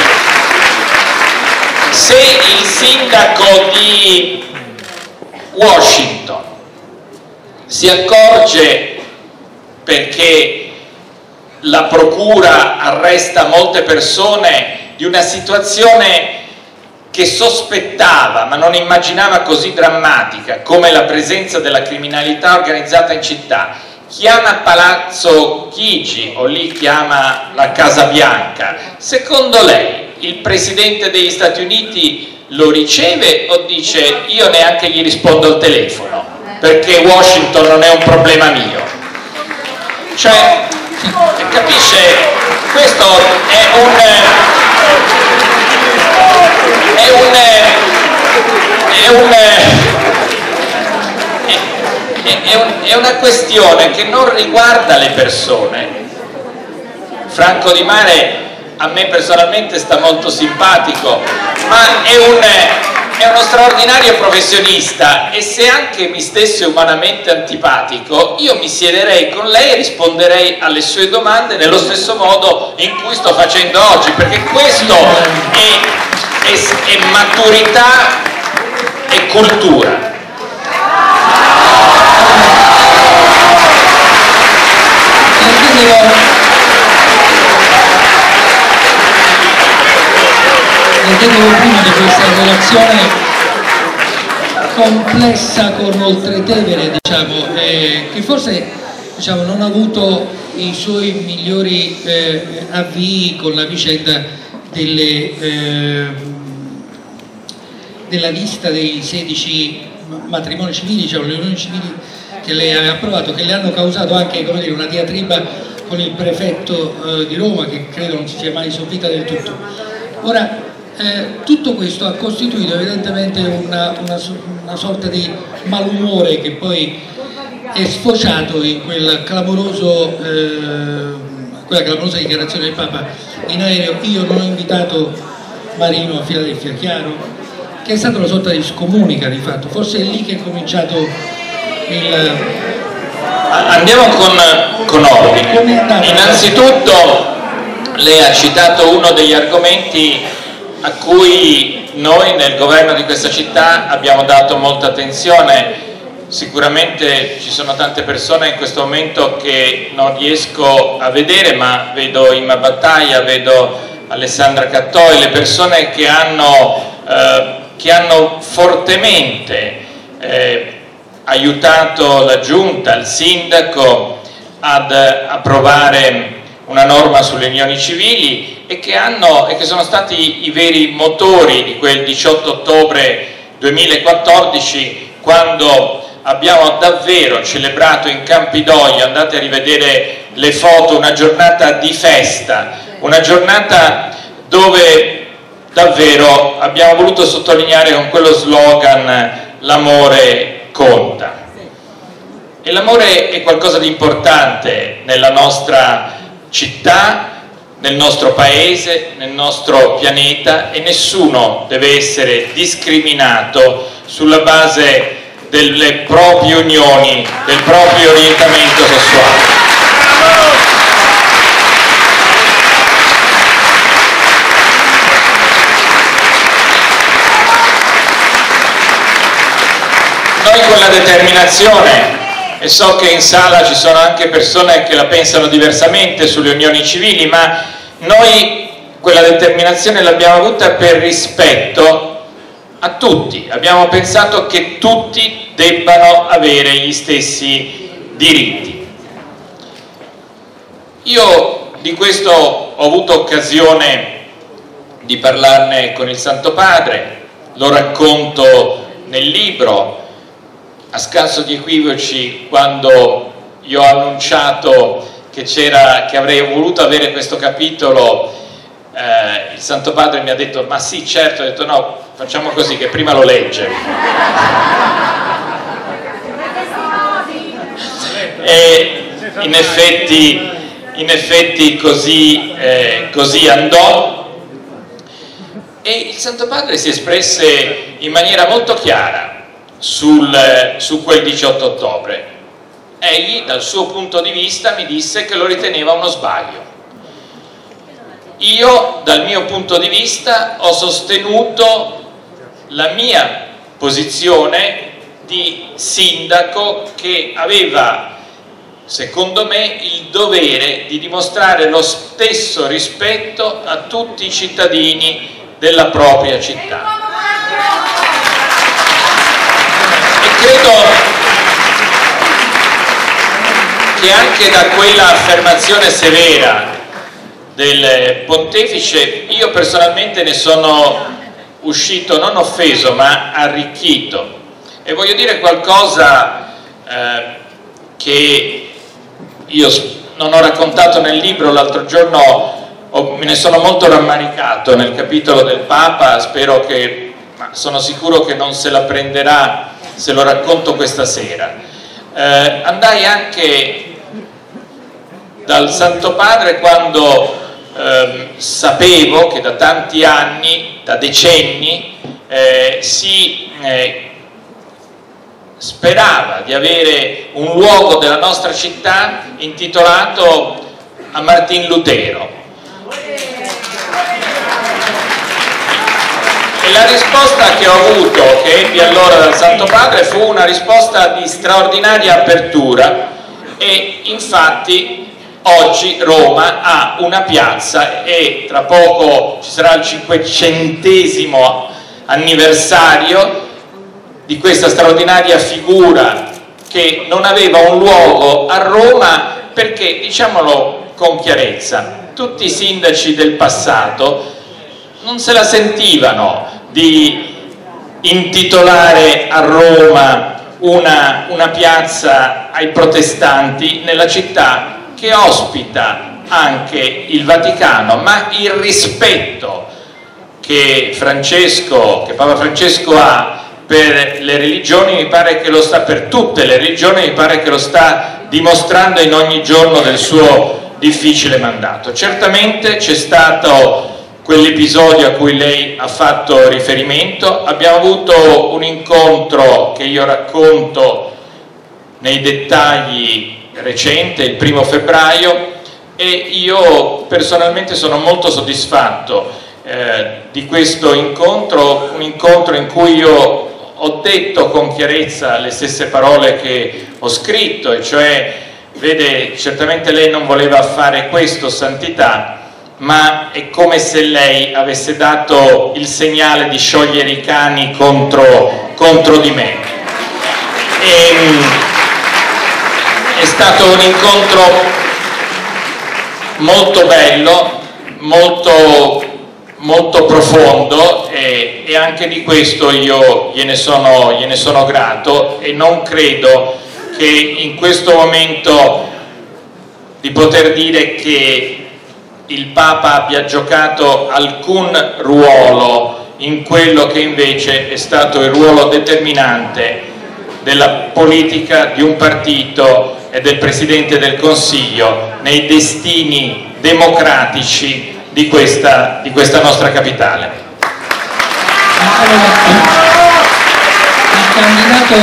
Speaker 2: se il sindaco di Washington si accorge, perché la procura arresta molte persone, di una situazione che sospettava ma non immaginava così drammatica come la presenza della criminalità organizzata in città, chiama Palazzo Chigi o lì chiama la Casa Bianca, secondo lei il Presidente degli Stati Uniti lo riceve o dice io neanche gli rispondo al telefono perché Washington non è un problema mio? Cioè, capisce, questo è un è un è un è, un, è una questione che non riguarda le persone. Franco Di Mare a me personalmente sta molto simpatico, ma è, un, è uno straordinario professionista, e se anche mi stesse umanamente antipatico, io mi siederei con lei e risponderei alle sue domande nello stesso modo in cui sto facendo oggi, perché questo è, è, è maturità e cultura.
Speaker 1: Le chiedevo prima di questa relazione complessa con Oltretevere, diciamo, eh, che forse diciamo, non ha avuto i suoi migliori eh, avvii con la vicenda delle, eh, della lista dei sedici matrimoni civili, cioè le unioni civili che lei aveva approvato, che le hanno causato anche, come dire, una diatriba con il prefetto eh, di Roma, che credo non si sia mai sovvita del tutto. Ora, eh, tutto questo ha costituito evidentemente una, una, una sorta di malumore che poi è sfociato in quel clamoroso, eh, quella clamorosa dichiarazione del Papa in aereo: io non ho invitato Marino a Filadelfia, chiaro? Che è stata una sorta di scomunica di fatto, forse è lì che è cominciato il...
Speaker 2: Andiamo con, con ordine. Innanzitutto lei ha citato uno degli argomenti a cui noi nel governo di questa città abbiamo dato molta attenzione. Sicuramente ci sono tante persone in questo momento che non riesco a vedere, ma vedo Imma Battaglia, vedo Alessandra Cattoi, le persone che hanno, eh, che hanno fortemente eh, aiutato la giunta, il sindaco ad approvare una norma sulle unioni civili e che, hanno, e che sono stati i veri motori di quel diciotto ottobre duemilaquattordici, quando abbiamo davvero celebrato in Campidoglio, andate a rivedere le foto, una giornata di festa, una giornata dove davvero abbiamo voluto sottolineare con quello slogan l'amore conta. E l'amore è qualcosa di importante nella nostra città, nel nostro paese, nel nostro pianeta, e nessuno deve essere discriminato sulla base delle proprie unioni, del proprio orientamento sessuale. Noi con la determinazione, e so che in sala ci sono anche persone che la pensano diversamente sulle unioni civili, ma noi quella determinazione l'abbiamo avuta per rispetto a tutti. Abbiamo pensato che tutti debbano avere gli stessi diritti. Io di questo ho avuto occasione di parlarne con il Santo Padre, lo racconto nel libro. A scanso di equivoci, quando io ho annunciato che, c'era, che avrei voluto avere questo capitolo, eh, il Santo Padre mi ha detto: ma sì, certo. Ho detto: no, facciamo così, che prima lo legge. E in effetti, in effetti così, eh, così andò, e il Santo Padre si espresse in maniera molto chiara sul, su quel diciotto ottobre. Egli, dal suo punto di vista, mi disse che lo riteneva uno sbaglio. Io, dal mio punto di vista, ho sostenuto la mia posizione di sindaco, che aveva, secondo me, il dovere di dimostrare lo stesso rispetto a tutti i cittadini della propria città. E credo che anche da quella affermazione severa del pontefice io personalmente ne sono uscito non offeso ma arricchito, e voglio dire qualcosa eh, che io non ho raccontato nel libro. L'altro giorno ho, me ne sono molto rammaricato nel capitolo del Papa, spero che, ma sono sicuro che non se la prenderà se lo racconto questa sera. Eh, andai anche dal Santo Padre quando eh, sapevo che da tanti anni, da decenni, eh, si eh, sperava di avere un luogo della nostra città intitolato a Martin Lutero. E la risposta che ho avuto, che ebbi allora dal Santo Padre, fu una risposta di straordinaria apertura, e infatti oggi Roma ha una piazza, e tra poco ci sarà il cinquecentesimo anniversario di questa straordinaria figura che non aveva un luogo a Roma perché, diciamolo con chiarezza, tutti i sindaci del passato non se la sentivano di intitolare a Roma una, una piazza ai protestanti nella città che ospita anche il Vaticano, ma il rispetto che Francesco, che Papa Francesco ha per le religioni, mi pare che lo sta per tutte le religioni, mi pare che lo sta dimostrando in ogni giorno del suo difficile mandato. Certamente c'è stato quell'episodio a cui lei ha fatto riferimento, abbiamo avuto un incontro che io racconto nei dettagli recente, il primo febbraio, e io personalmente sono molto soddisfatto eh, di questo incontro, un incontro in cui io ho detto con chiarezza le stesse parole che ho scritto, e cioè, vede, certamente lei non voleva fare questo, Santità, ma è come se lei avesse dato il segnale di sciogliere i cani contro, contro di me. E, è stato un incontro molto bello, molto, molto profondo, e, e anche di questo io gliene sono, gliene sono grato, e non credo che in questo momento di poter dire che il Papa abbia giocato alcun ruolo in quello che invece è stato il ruolo determinante della politica di un partito e del Presidente del Consiglio nei destini democratici di questa, di questa nostra capitale.
Speaker 1: Il candidato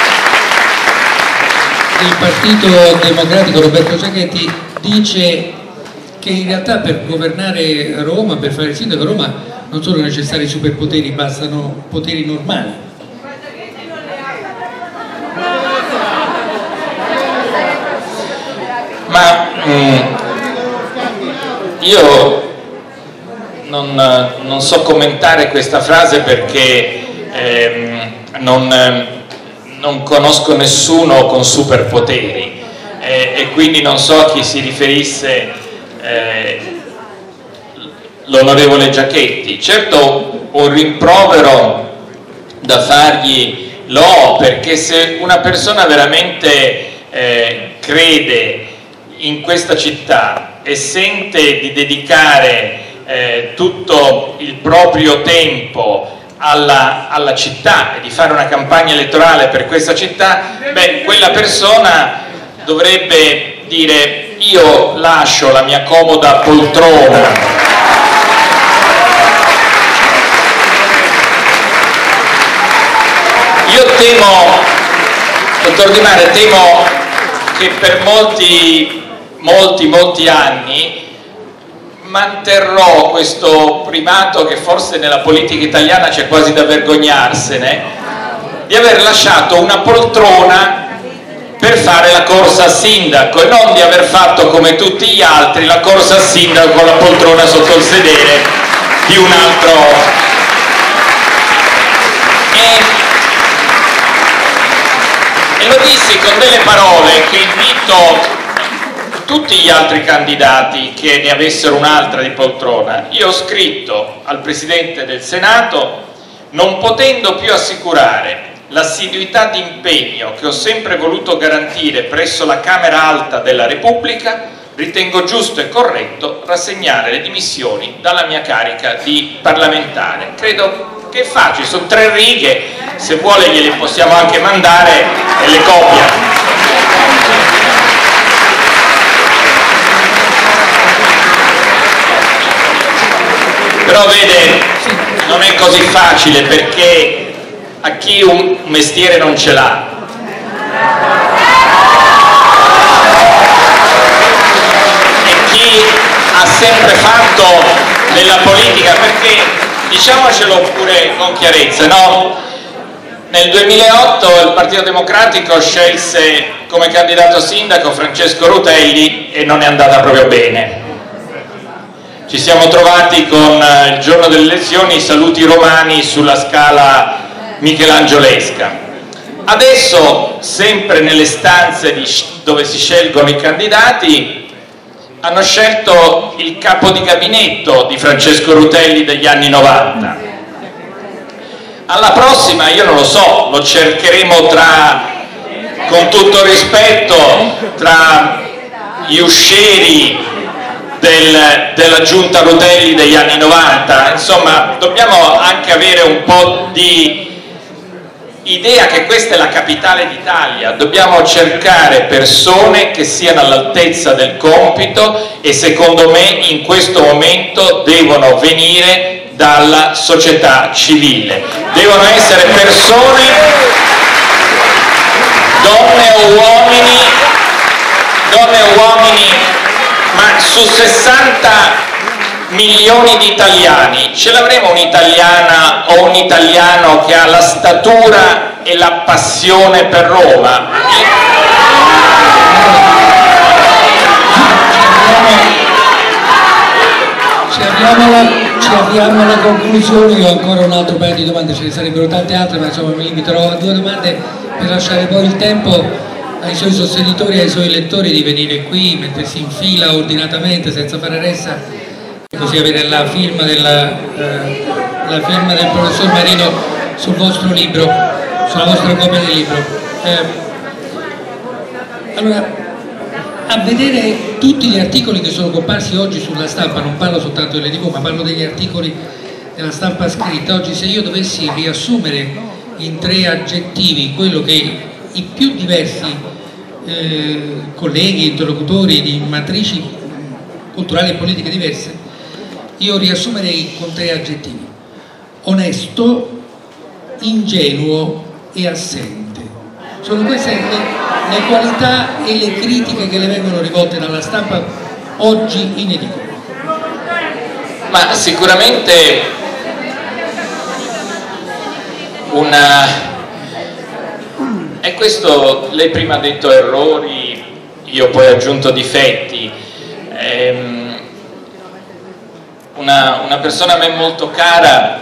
Speaker 1: del Partito Democratico, Roberto Giachetti, dice che in realtà per governare Roma, per fare il sindaco a Roma, non sono necessari superpoteri, bastano poteri normali.
Speaker 2: Ma mm, io non, non so commentare questa frase perché ehm, non, non conosco nessuno con superpoteri eh, e quindi non so a chi si riferisse Eh, l'onorevole Giachetti. Certo, un rimprovero da fargli lo ho, perché se una persona veramente eh, crede in questa città e sente di dedicare eh, tutto il proprio tempo alla, alla città e di fare una campagna elettorale per questa città, beh, quella persona dovrebbe dire: io lascio la mia comoda poltrona io temo, dottor Di Mare, temo che per molti molti molti anni manterrò questo primato, che forse nella politica italiana c'è quasi da vergognarsene, di aver lasciato una poltrona per fare la corsa a sindaco, e non di aver fatto come tutti gli altri la corsa a sindaco con la poltrona sotto il sedere di un altro. E, e lo dissi con delle parole che invito tutti gli altri candidati che ne avessero un'altra di poltrona. Io ho scritto al Presidente del Senato: non potendo più assicurare l'assiduità di impegno che ho sempre voluto garantire presso la Camera Alta della Repubblica, ritengo giusto e corretto rassegnare le dimissioni dalla mia carica di parlamentare. Credo che è facile, sono tre righe, se vuole gliele possiamo anche mandare e le copia. Però vede, non è così facile, perché a chi un mestiere non ce l'ha e chi ha sempre fatto nella politica, perché diciamocelo pure con chiarezza, no? Nel duemilaotto il Partito Democratico scelse come candidato sindaco Francesco Rutelli e non è andata proprio bene. Ci siamo trovati con il giorno delle elezioni i saluti romani sulla scala michelangiolesca. Adesso, sempre nelle stanze di dove si scelgono i candidati, hanno scelto il capo di gabinetto di Francesco Rutelli degli anni novanta. Alla prossima, io non lo so, lo cercheremo tra, con tutto rispetto, tra gli uscieri del, della giunta Rutelli degli anni novanta. Insomma, dobbiamo anche avere un po' di idea che questa è la capitale d'Italia, dobbiamo cercare persone che siano all'altezza del compito e secondo me in questo momento devono venire dalla società civile, devono essere persone, donne o uomini, donne o uomini, ma su sessanta milioni di italiani ce l'avremo un'italiana o un italiano che ha la statura e la passione per Roma?
Speaker 1: Ci avviamo alla, ci avviamo alla conclusione. Io ho ancora un altro paio di domande, ce ne sarebbero tante altre, ma insomma mi limiterò a due domande per lasciare poi il tempo ai suoi sostenitori e ai suoi lettori di venire qui, mettersi in fila ordinatamente senza fare ressa, così avere la firma, della, eh, la firma del professor Marino sul vostro libro, sulla vostra copia del libro. Eh, allora, a vedere tutti gli articoli che sono comparsi oggi sulla stampa, non parlo soltanto delle tivù, ma parlo degli articoli della stampa scritta, oggi se io dovessi riassumere in tre aggettivi quello che i più diversi eh, colleghi, interlocutori di matrici culturali e politiche diverse, io riassumerei con tre aggettivi: onesto, ingenuo e assente. Sono queste le, le qualità e le critiche che le vengono rivolte dalla stampa oggi in edicola.
Speaker 2: Ma sicuramente una... e questo, lei prima ha detto errori, io poi ho aggiunto difetti. Ehm, Una, una persona a me molto cara,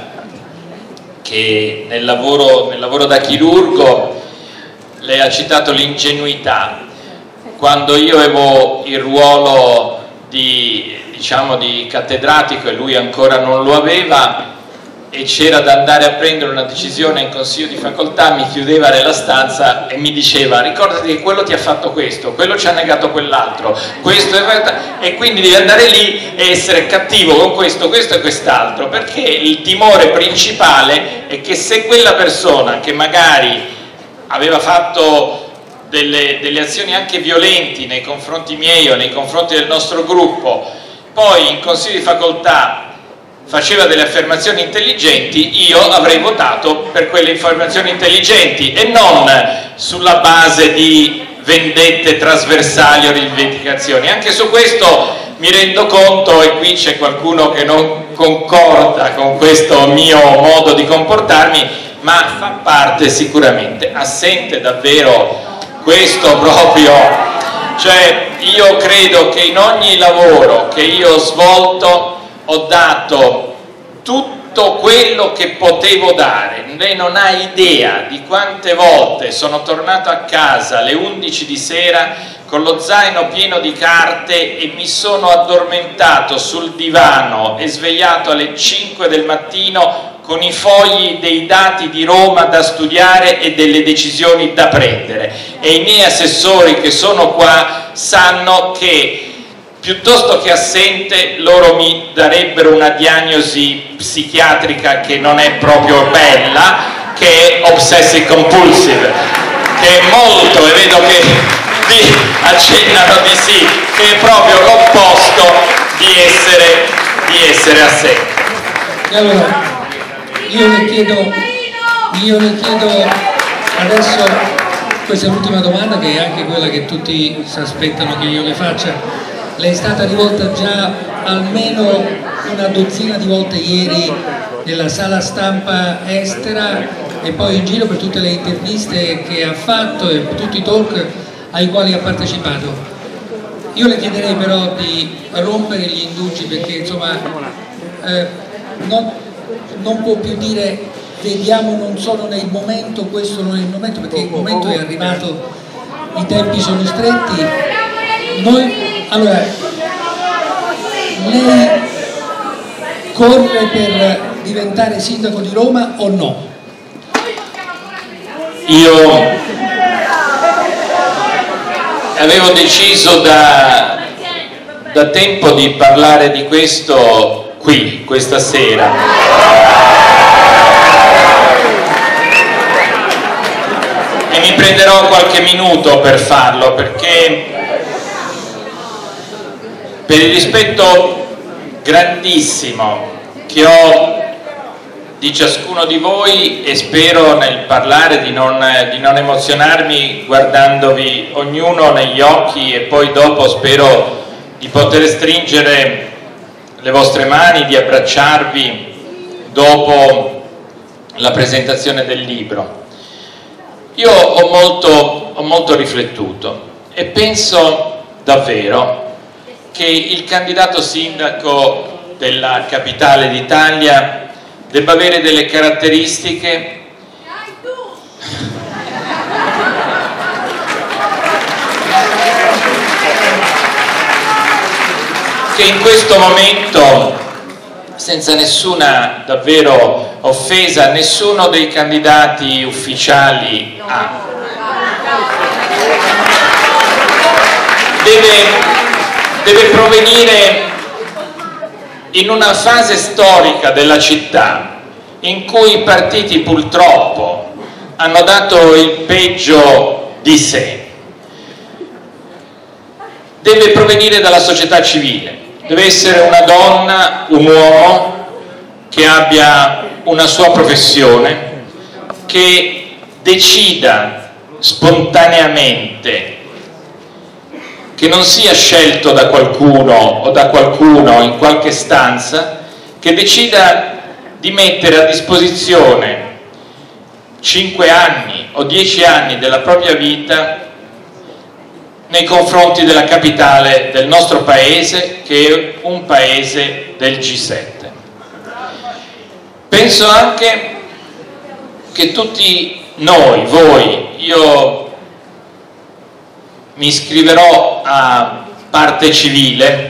Speaker 2: che nel lavoro, nel lavoro da chirurgo, lei ha citato l'ingenuità. Quando io avevo il ruolo di, diciamo, di cattedratico e lui ancora non lo aveva, e c'era da andare a prendere una decisione in consiglio di facoltà, mi chiudeva nella stanza e mi diceva: ricordati che quello ti ha fatto questo, quello ci ha negato quell'altro, questo e quindi devi andare lì e essere cattivo con questo, questo e quest'altro, perché il timore principale è che se quella persona che magari aveva fatto delle, delle azioni anche violenti nei confronti miei o nei confronti del nostro gruppo, poi in consiglio di facoltà faceva delle affermazioni intelligenti, io avrei votato per quelle affermazioni intelligenti e non sulla base di vendette trasversali o rivendicazioni. Anche su questo mi rendo conto, e qui c'è qualcuno che non concorda con questo mio modo di comportarmi, ma fa parte sicuramente. Assente davvero questo proprio, cioè io credo che in ogni lavoro che io ho svolto ho dato tutto quello che potevo dare. Lei non ha idea di quante volte sono tornato a casa alle undici di sera con lo zaino pieno di carte e mi sono addormentato sul divano e svegliato alle cinque del mattino con i fogli dei dati di Roma da studiare e delle decisioni da prendere, e i miei assessori che sono qua sanno che piuttosto che assente loro mi darebbero una diagnosi psichiatrica che non è proprio bella, che è obsessive compulsive, che è molto, e vedo che vi accennano di sì, che è proprio l'opposto di essere, di essere assente.
Speaker 1: E allora io le chiedo, io le chiedo adesso, questa è l'ultima domanda che è anche quella che tutti si aspettano che io le faccia. Le è stata rivolta già almeno una dozzina di volte ieri nella sala stampa estera e poi in giro per tutte le interviste che ha fatto e tutti i talk ai quali ha partecipato. Io le chiederei però di rompere gli indugi, perché insomma eh, non, non può più dire vediamo, non sono nel momento, questo non è il momento, perché il momento è arrivato i tempi sono stretti, noi, allora, lei corre per diventare sindaco di Roma o no?
Speaker 2: Io avevo deciso da, da tempo di parlare di questo qui, questa sera. E mi prenderò qualche minuto per farlo, perché per il rispetto grandissimo che ho di ciascuno di voi, e spero nel parlare di non, di non emozionarmi guardandovi ognuno negli occhi, e poi dopo spero di poter stringere le vostre mani, di abbracciarvi dopo la presentazione del libro. Io ho molto, ho molto riflettuto e penso davvero che il candidato sindaco della capitale d'Italia debba avere delle caratteristiche che in questo momento, senza nessuna davvero offesa, nessuno dei candidati ufficiali ha. Deve, deve provenire in una fase storica della città in cui i partiti purtroppo hanno dato il peggio di sé. Deve provenire dalla società civile, deve essere una donna, un uomo che abbia una sua professione, che decida spontaneamente, che non sia scelto da qualcuno o da qualcuno in qualche stanza, che decida di mettere a disposizione cinque anni o dieci anni della propria vita nei confronti della capitale del nostro paese, che è un paese del G sette. Penso anche che tutti noi, voi, io mi iscriverò a parte civile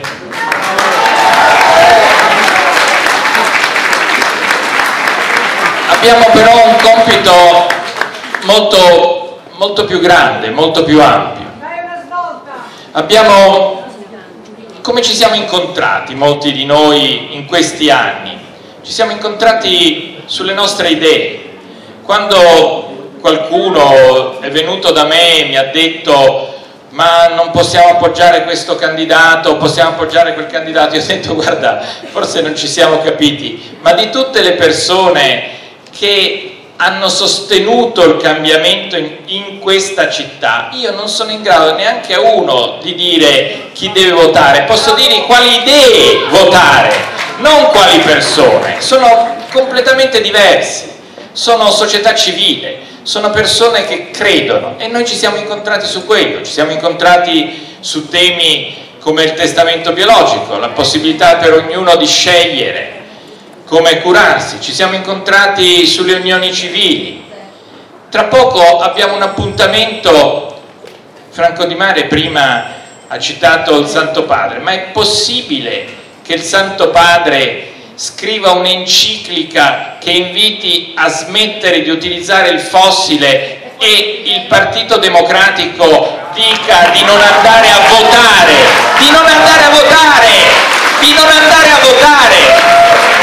Speaker 2: abbiamo però un compito molto, molto più grande, molto più ampio. Abbiamo, come ci siamo incontrati molti di noi in questi anni? Ci siamo incontrati sulle nostre idee. Quando qualcuno è venuto da me e mi ha detto ma non possiamo appoggiare questo candidato, possiamo appoggiare quel candidato, io ho detto guarda, forse non ci siamo capiti, ma di tutte le persone che hanno sostenuto il cambiamento in, in questa città, io non sono in grado neanche a uno di dire chi deve votare, posso dire quali idee votare, non quali persone, sono completamente diversi, sono società civile, sono persone che credono, e noi ci siamo incontrati su quello, ci siamo incontrati su temi come il testamento biologico, la possibilità per ognuno di scegliere come curarsi, ci siamo incontrati sulle unioni civili. Tra poco abbiamo un appuntamento, Franco Di Mare prima ha citato il Santo Padre, ma è possibile che il Santo Padre scriva un'enciclica che inviti a smettere di utilizzare il fossile e il Partito Democratico dica di non andare a votare, di non andare a votare, di non andare a votare?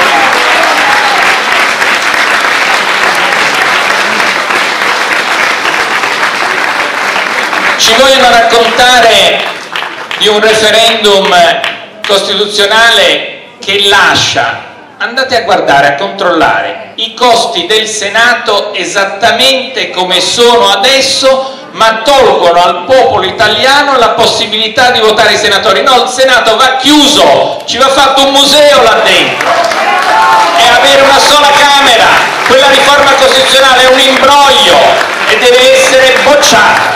Speaker 2: Ci vogliono raccontare di un referendum costituzionale che lascia, andate a guardare, a controllare i costi del Senato esattamente come sono adesso, ma tolgono al popolo italiano la possibilità di votare i senatori. No, il Senato va chiuso, ci va fatto un museo là dentro, e avere una sola Camera, quella riforma costituzionale è un imbroglio e deve essere bocciata.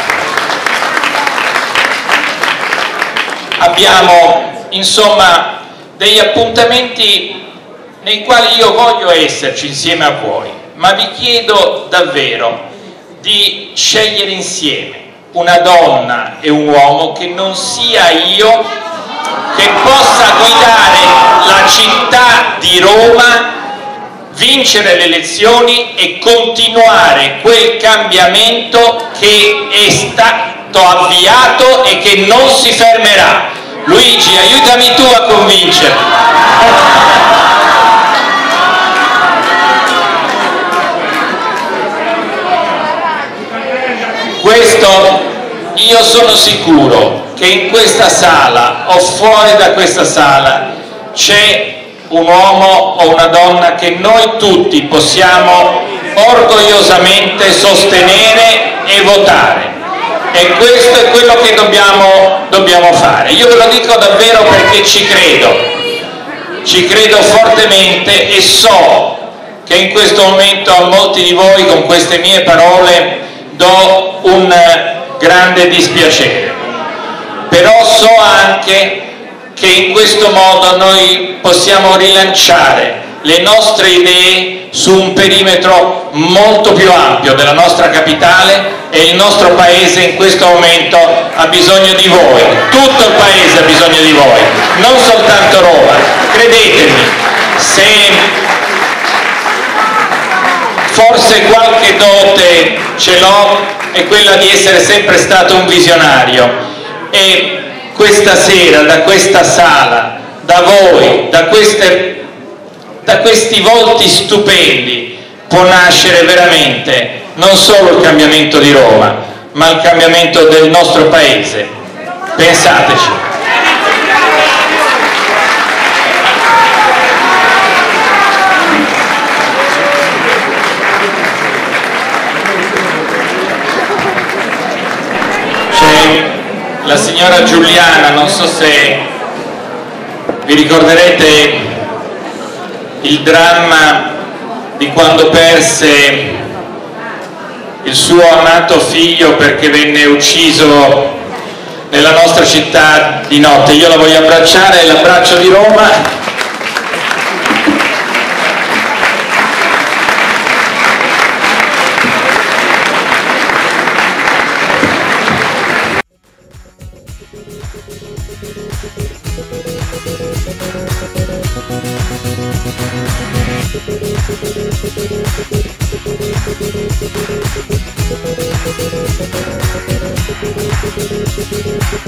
Speaker 2: Abbiamo insomma degli appuntamenti nei quali io voglio esserci insieme a voi, ma vi chiedo davvero di scegliere insieme, una donna e un uomo che non sia io, che possa guidare la città di Roma, vincere le elezioni e continuare quel cambiamento che è stato avviato e che non si fermerà. Luigi, aiutami tu a convincere. Questo, io sono sicuro che in questa sala o fuori da questa sala c'è un uomo o una donna che noi tutti possiamo orgogliosamente sostenere e votare, e questo è quello che dobbiamo, dobbiamo fare. Io ve lo dico davvero perché ci credo, ci credo fortemente, e so che in questo momento a molti di voi con queste mie parole do un grande dispiacere, però so anche che in questo modo noi possiamo rilanciare le nostre idee su un perimetro molto più ampio della nostra capitale, e il nostro paese in questo momento ha bisogno di voi, tutto il paese ha bisogno di voi, non soltanto Roma. Credetemi, se forse qualche dote ce l'ho, è quella di essere sempre stato un visionario, e questa sera da questa sala, da voi, da, queste, da questi volti stupendi può nascere veramente non solo il cambiamento di Roma, ma il cambiamento del nostro paese. Pensateci. C'è la signora Giuliana, non so se vi ricorderete il dramma di quando perse il suo amato figlio perché venne ucciso nella nostra città di notte. Io la voglio abbracciare, è l'abbraccio di Roma.
Speaker 3: We'll be right back.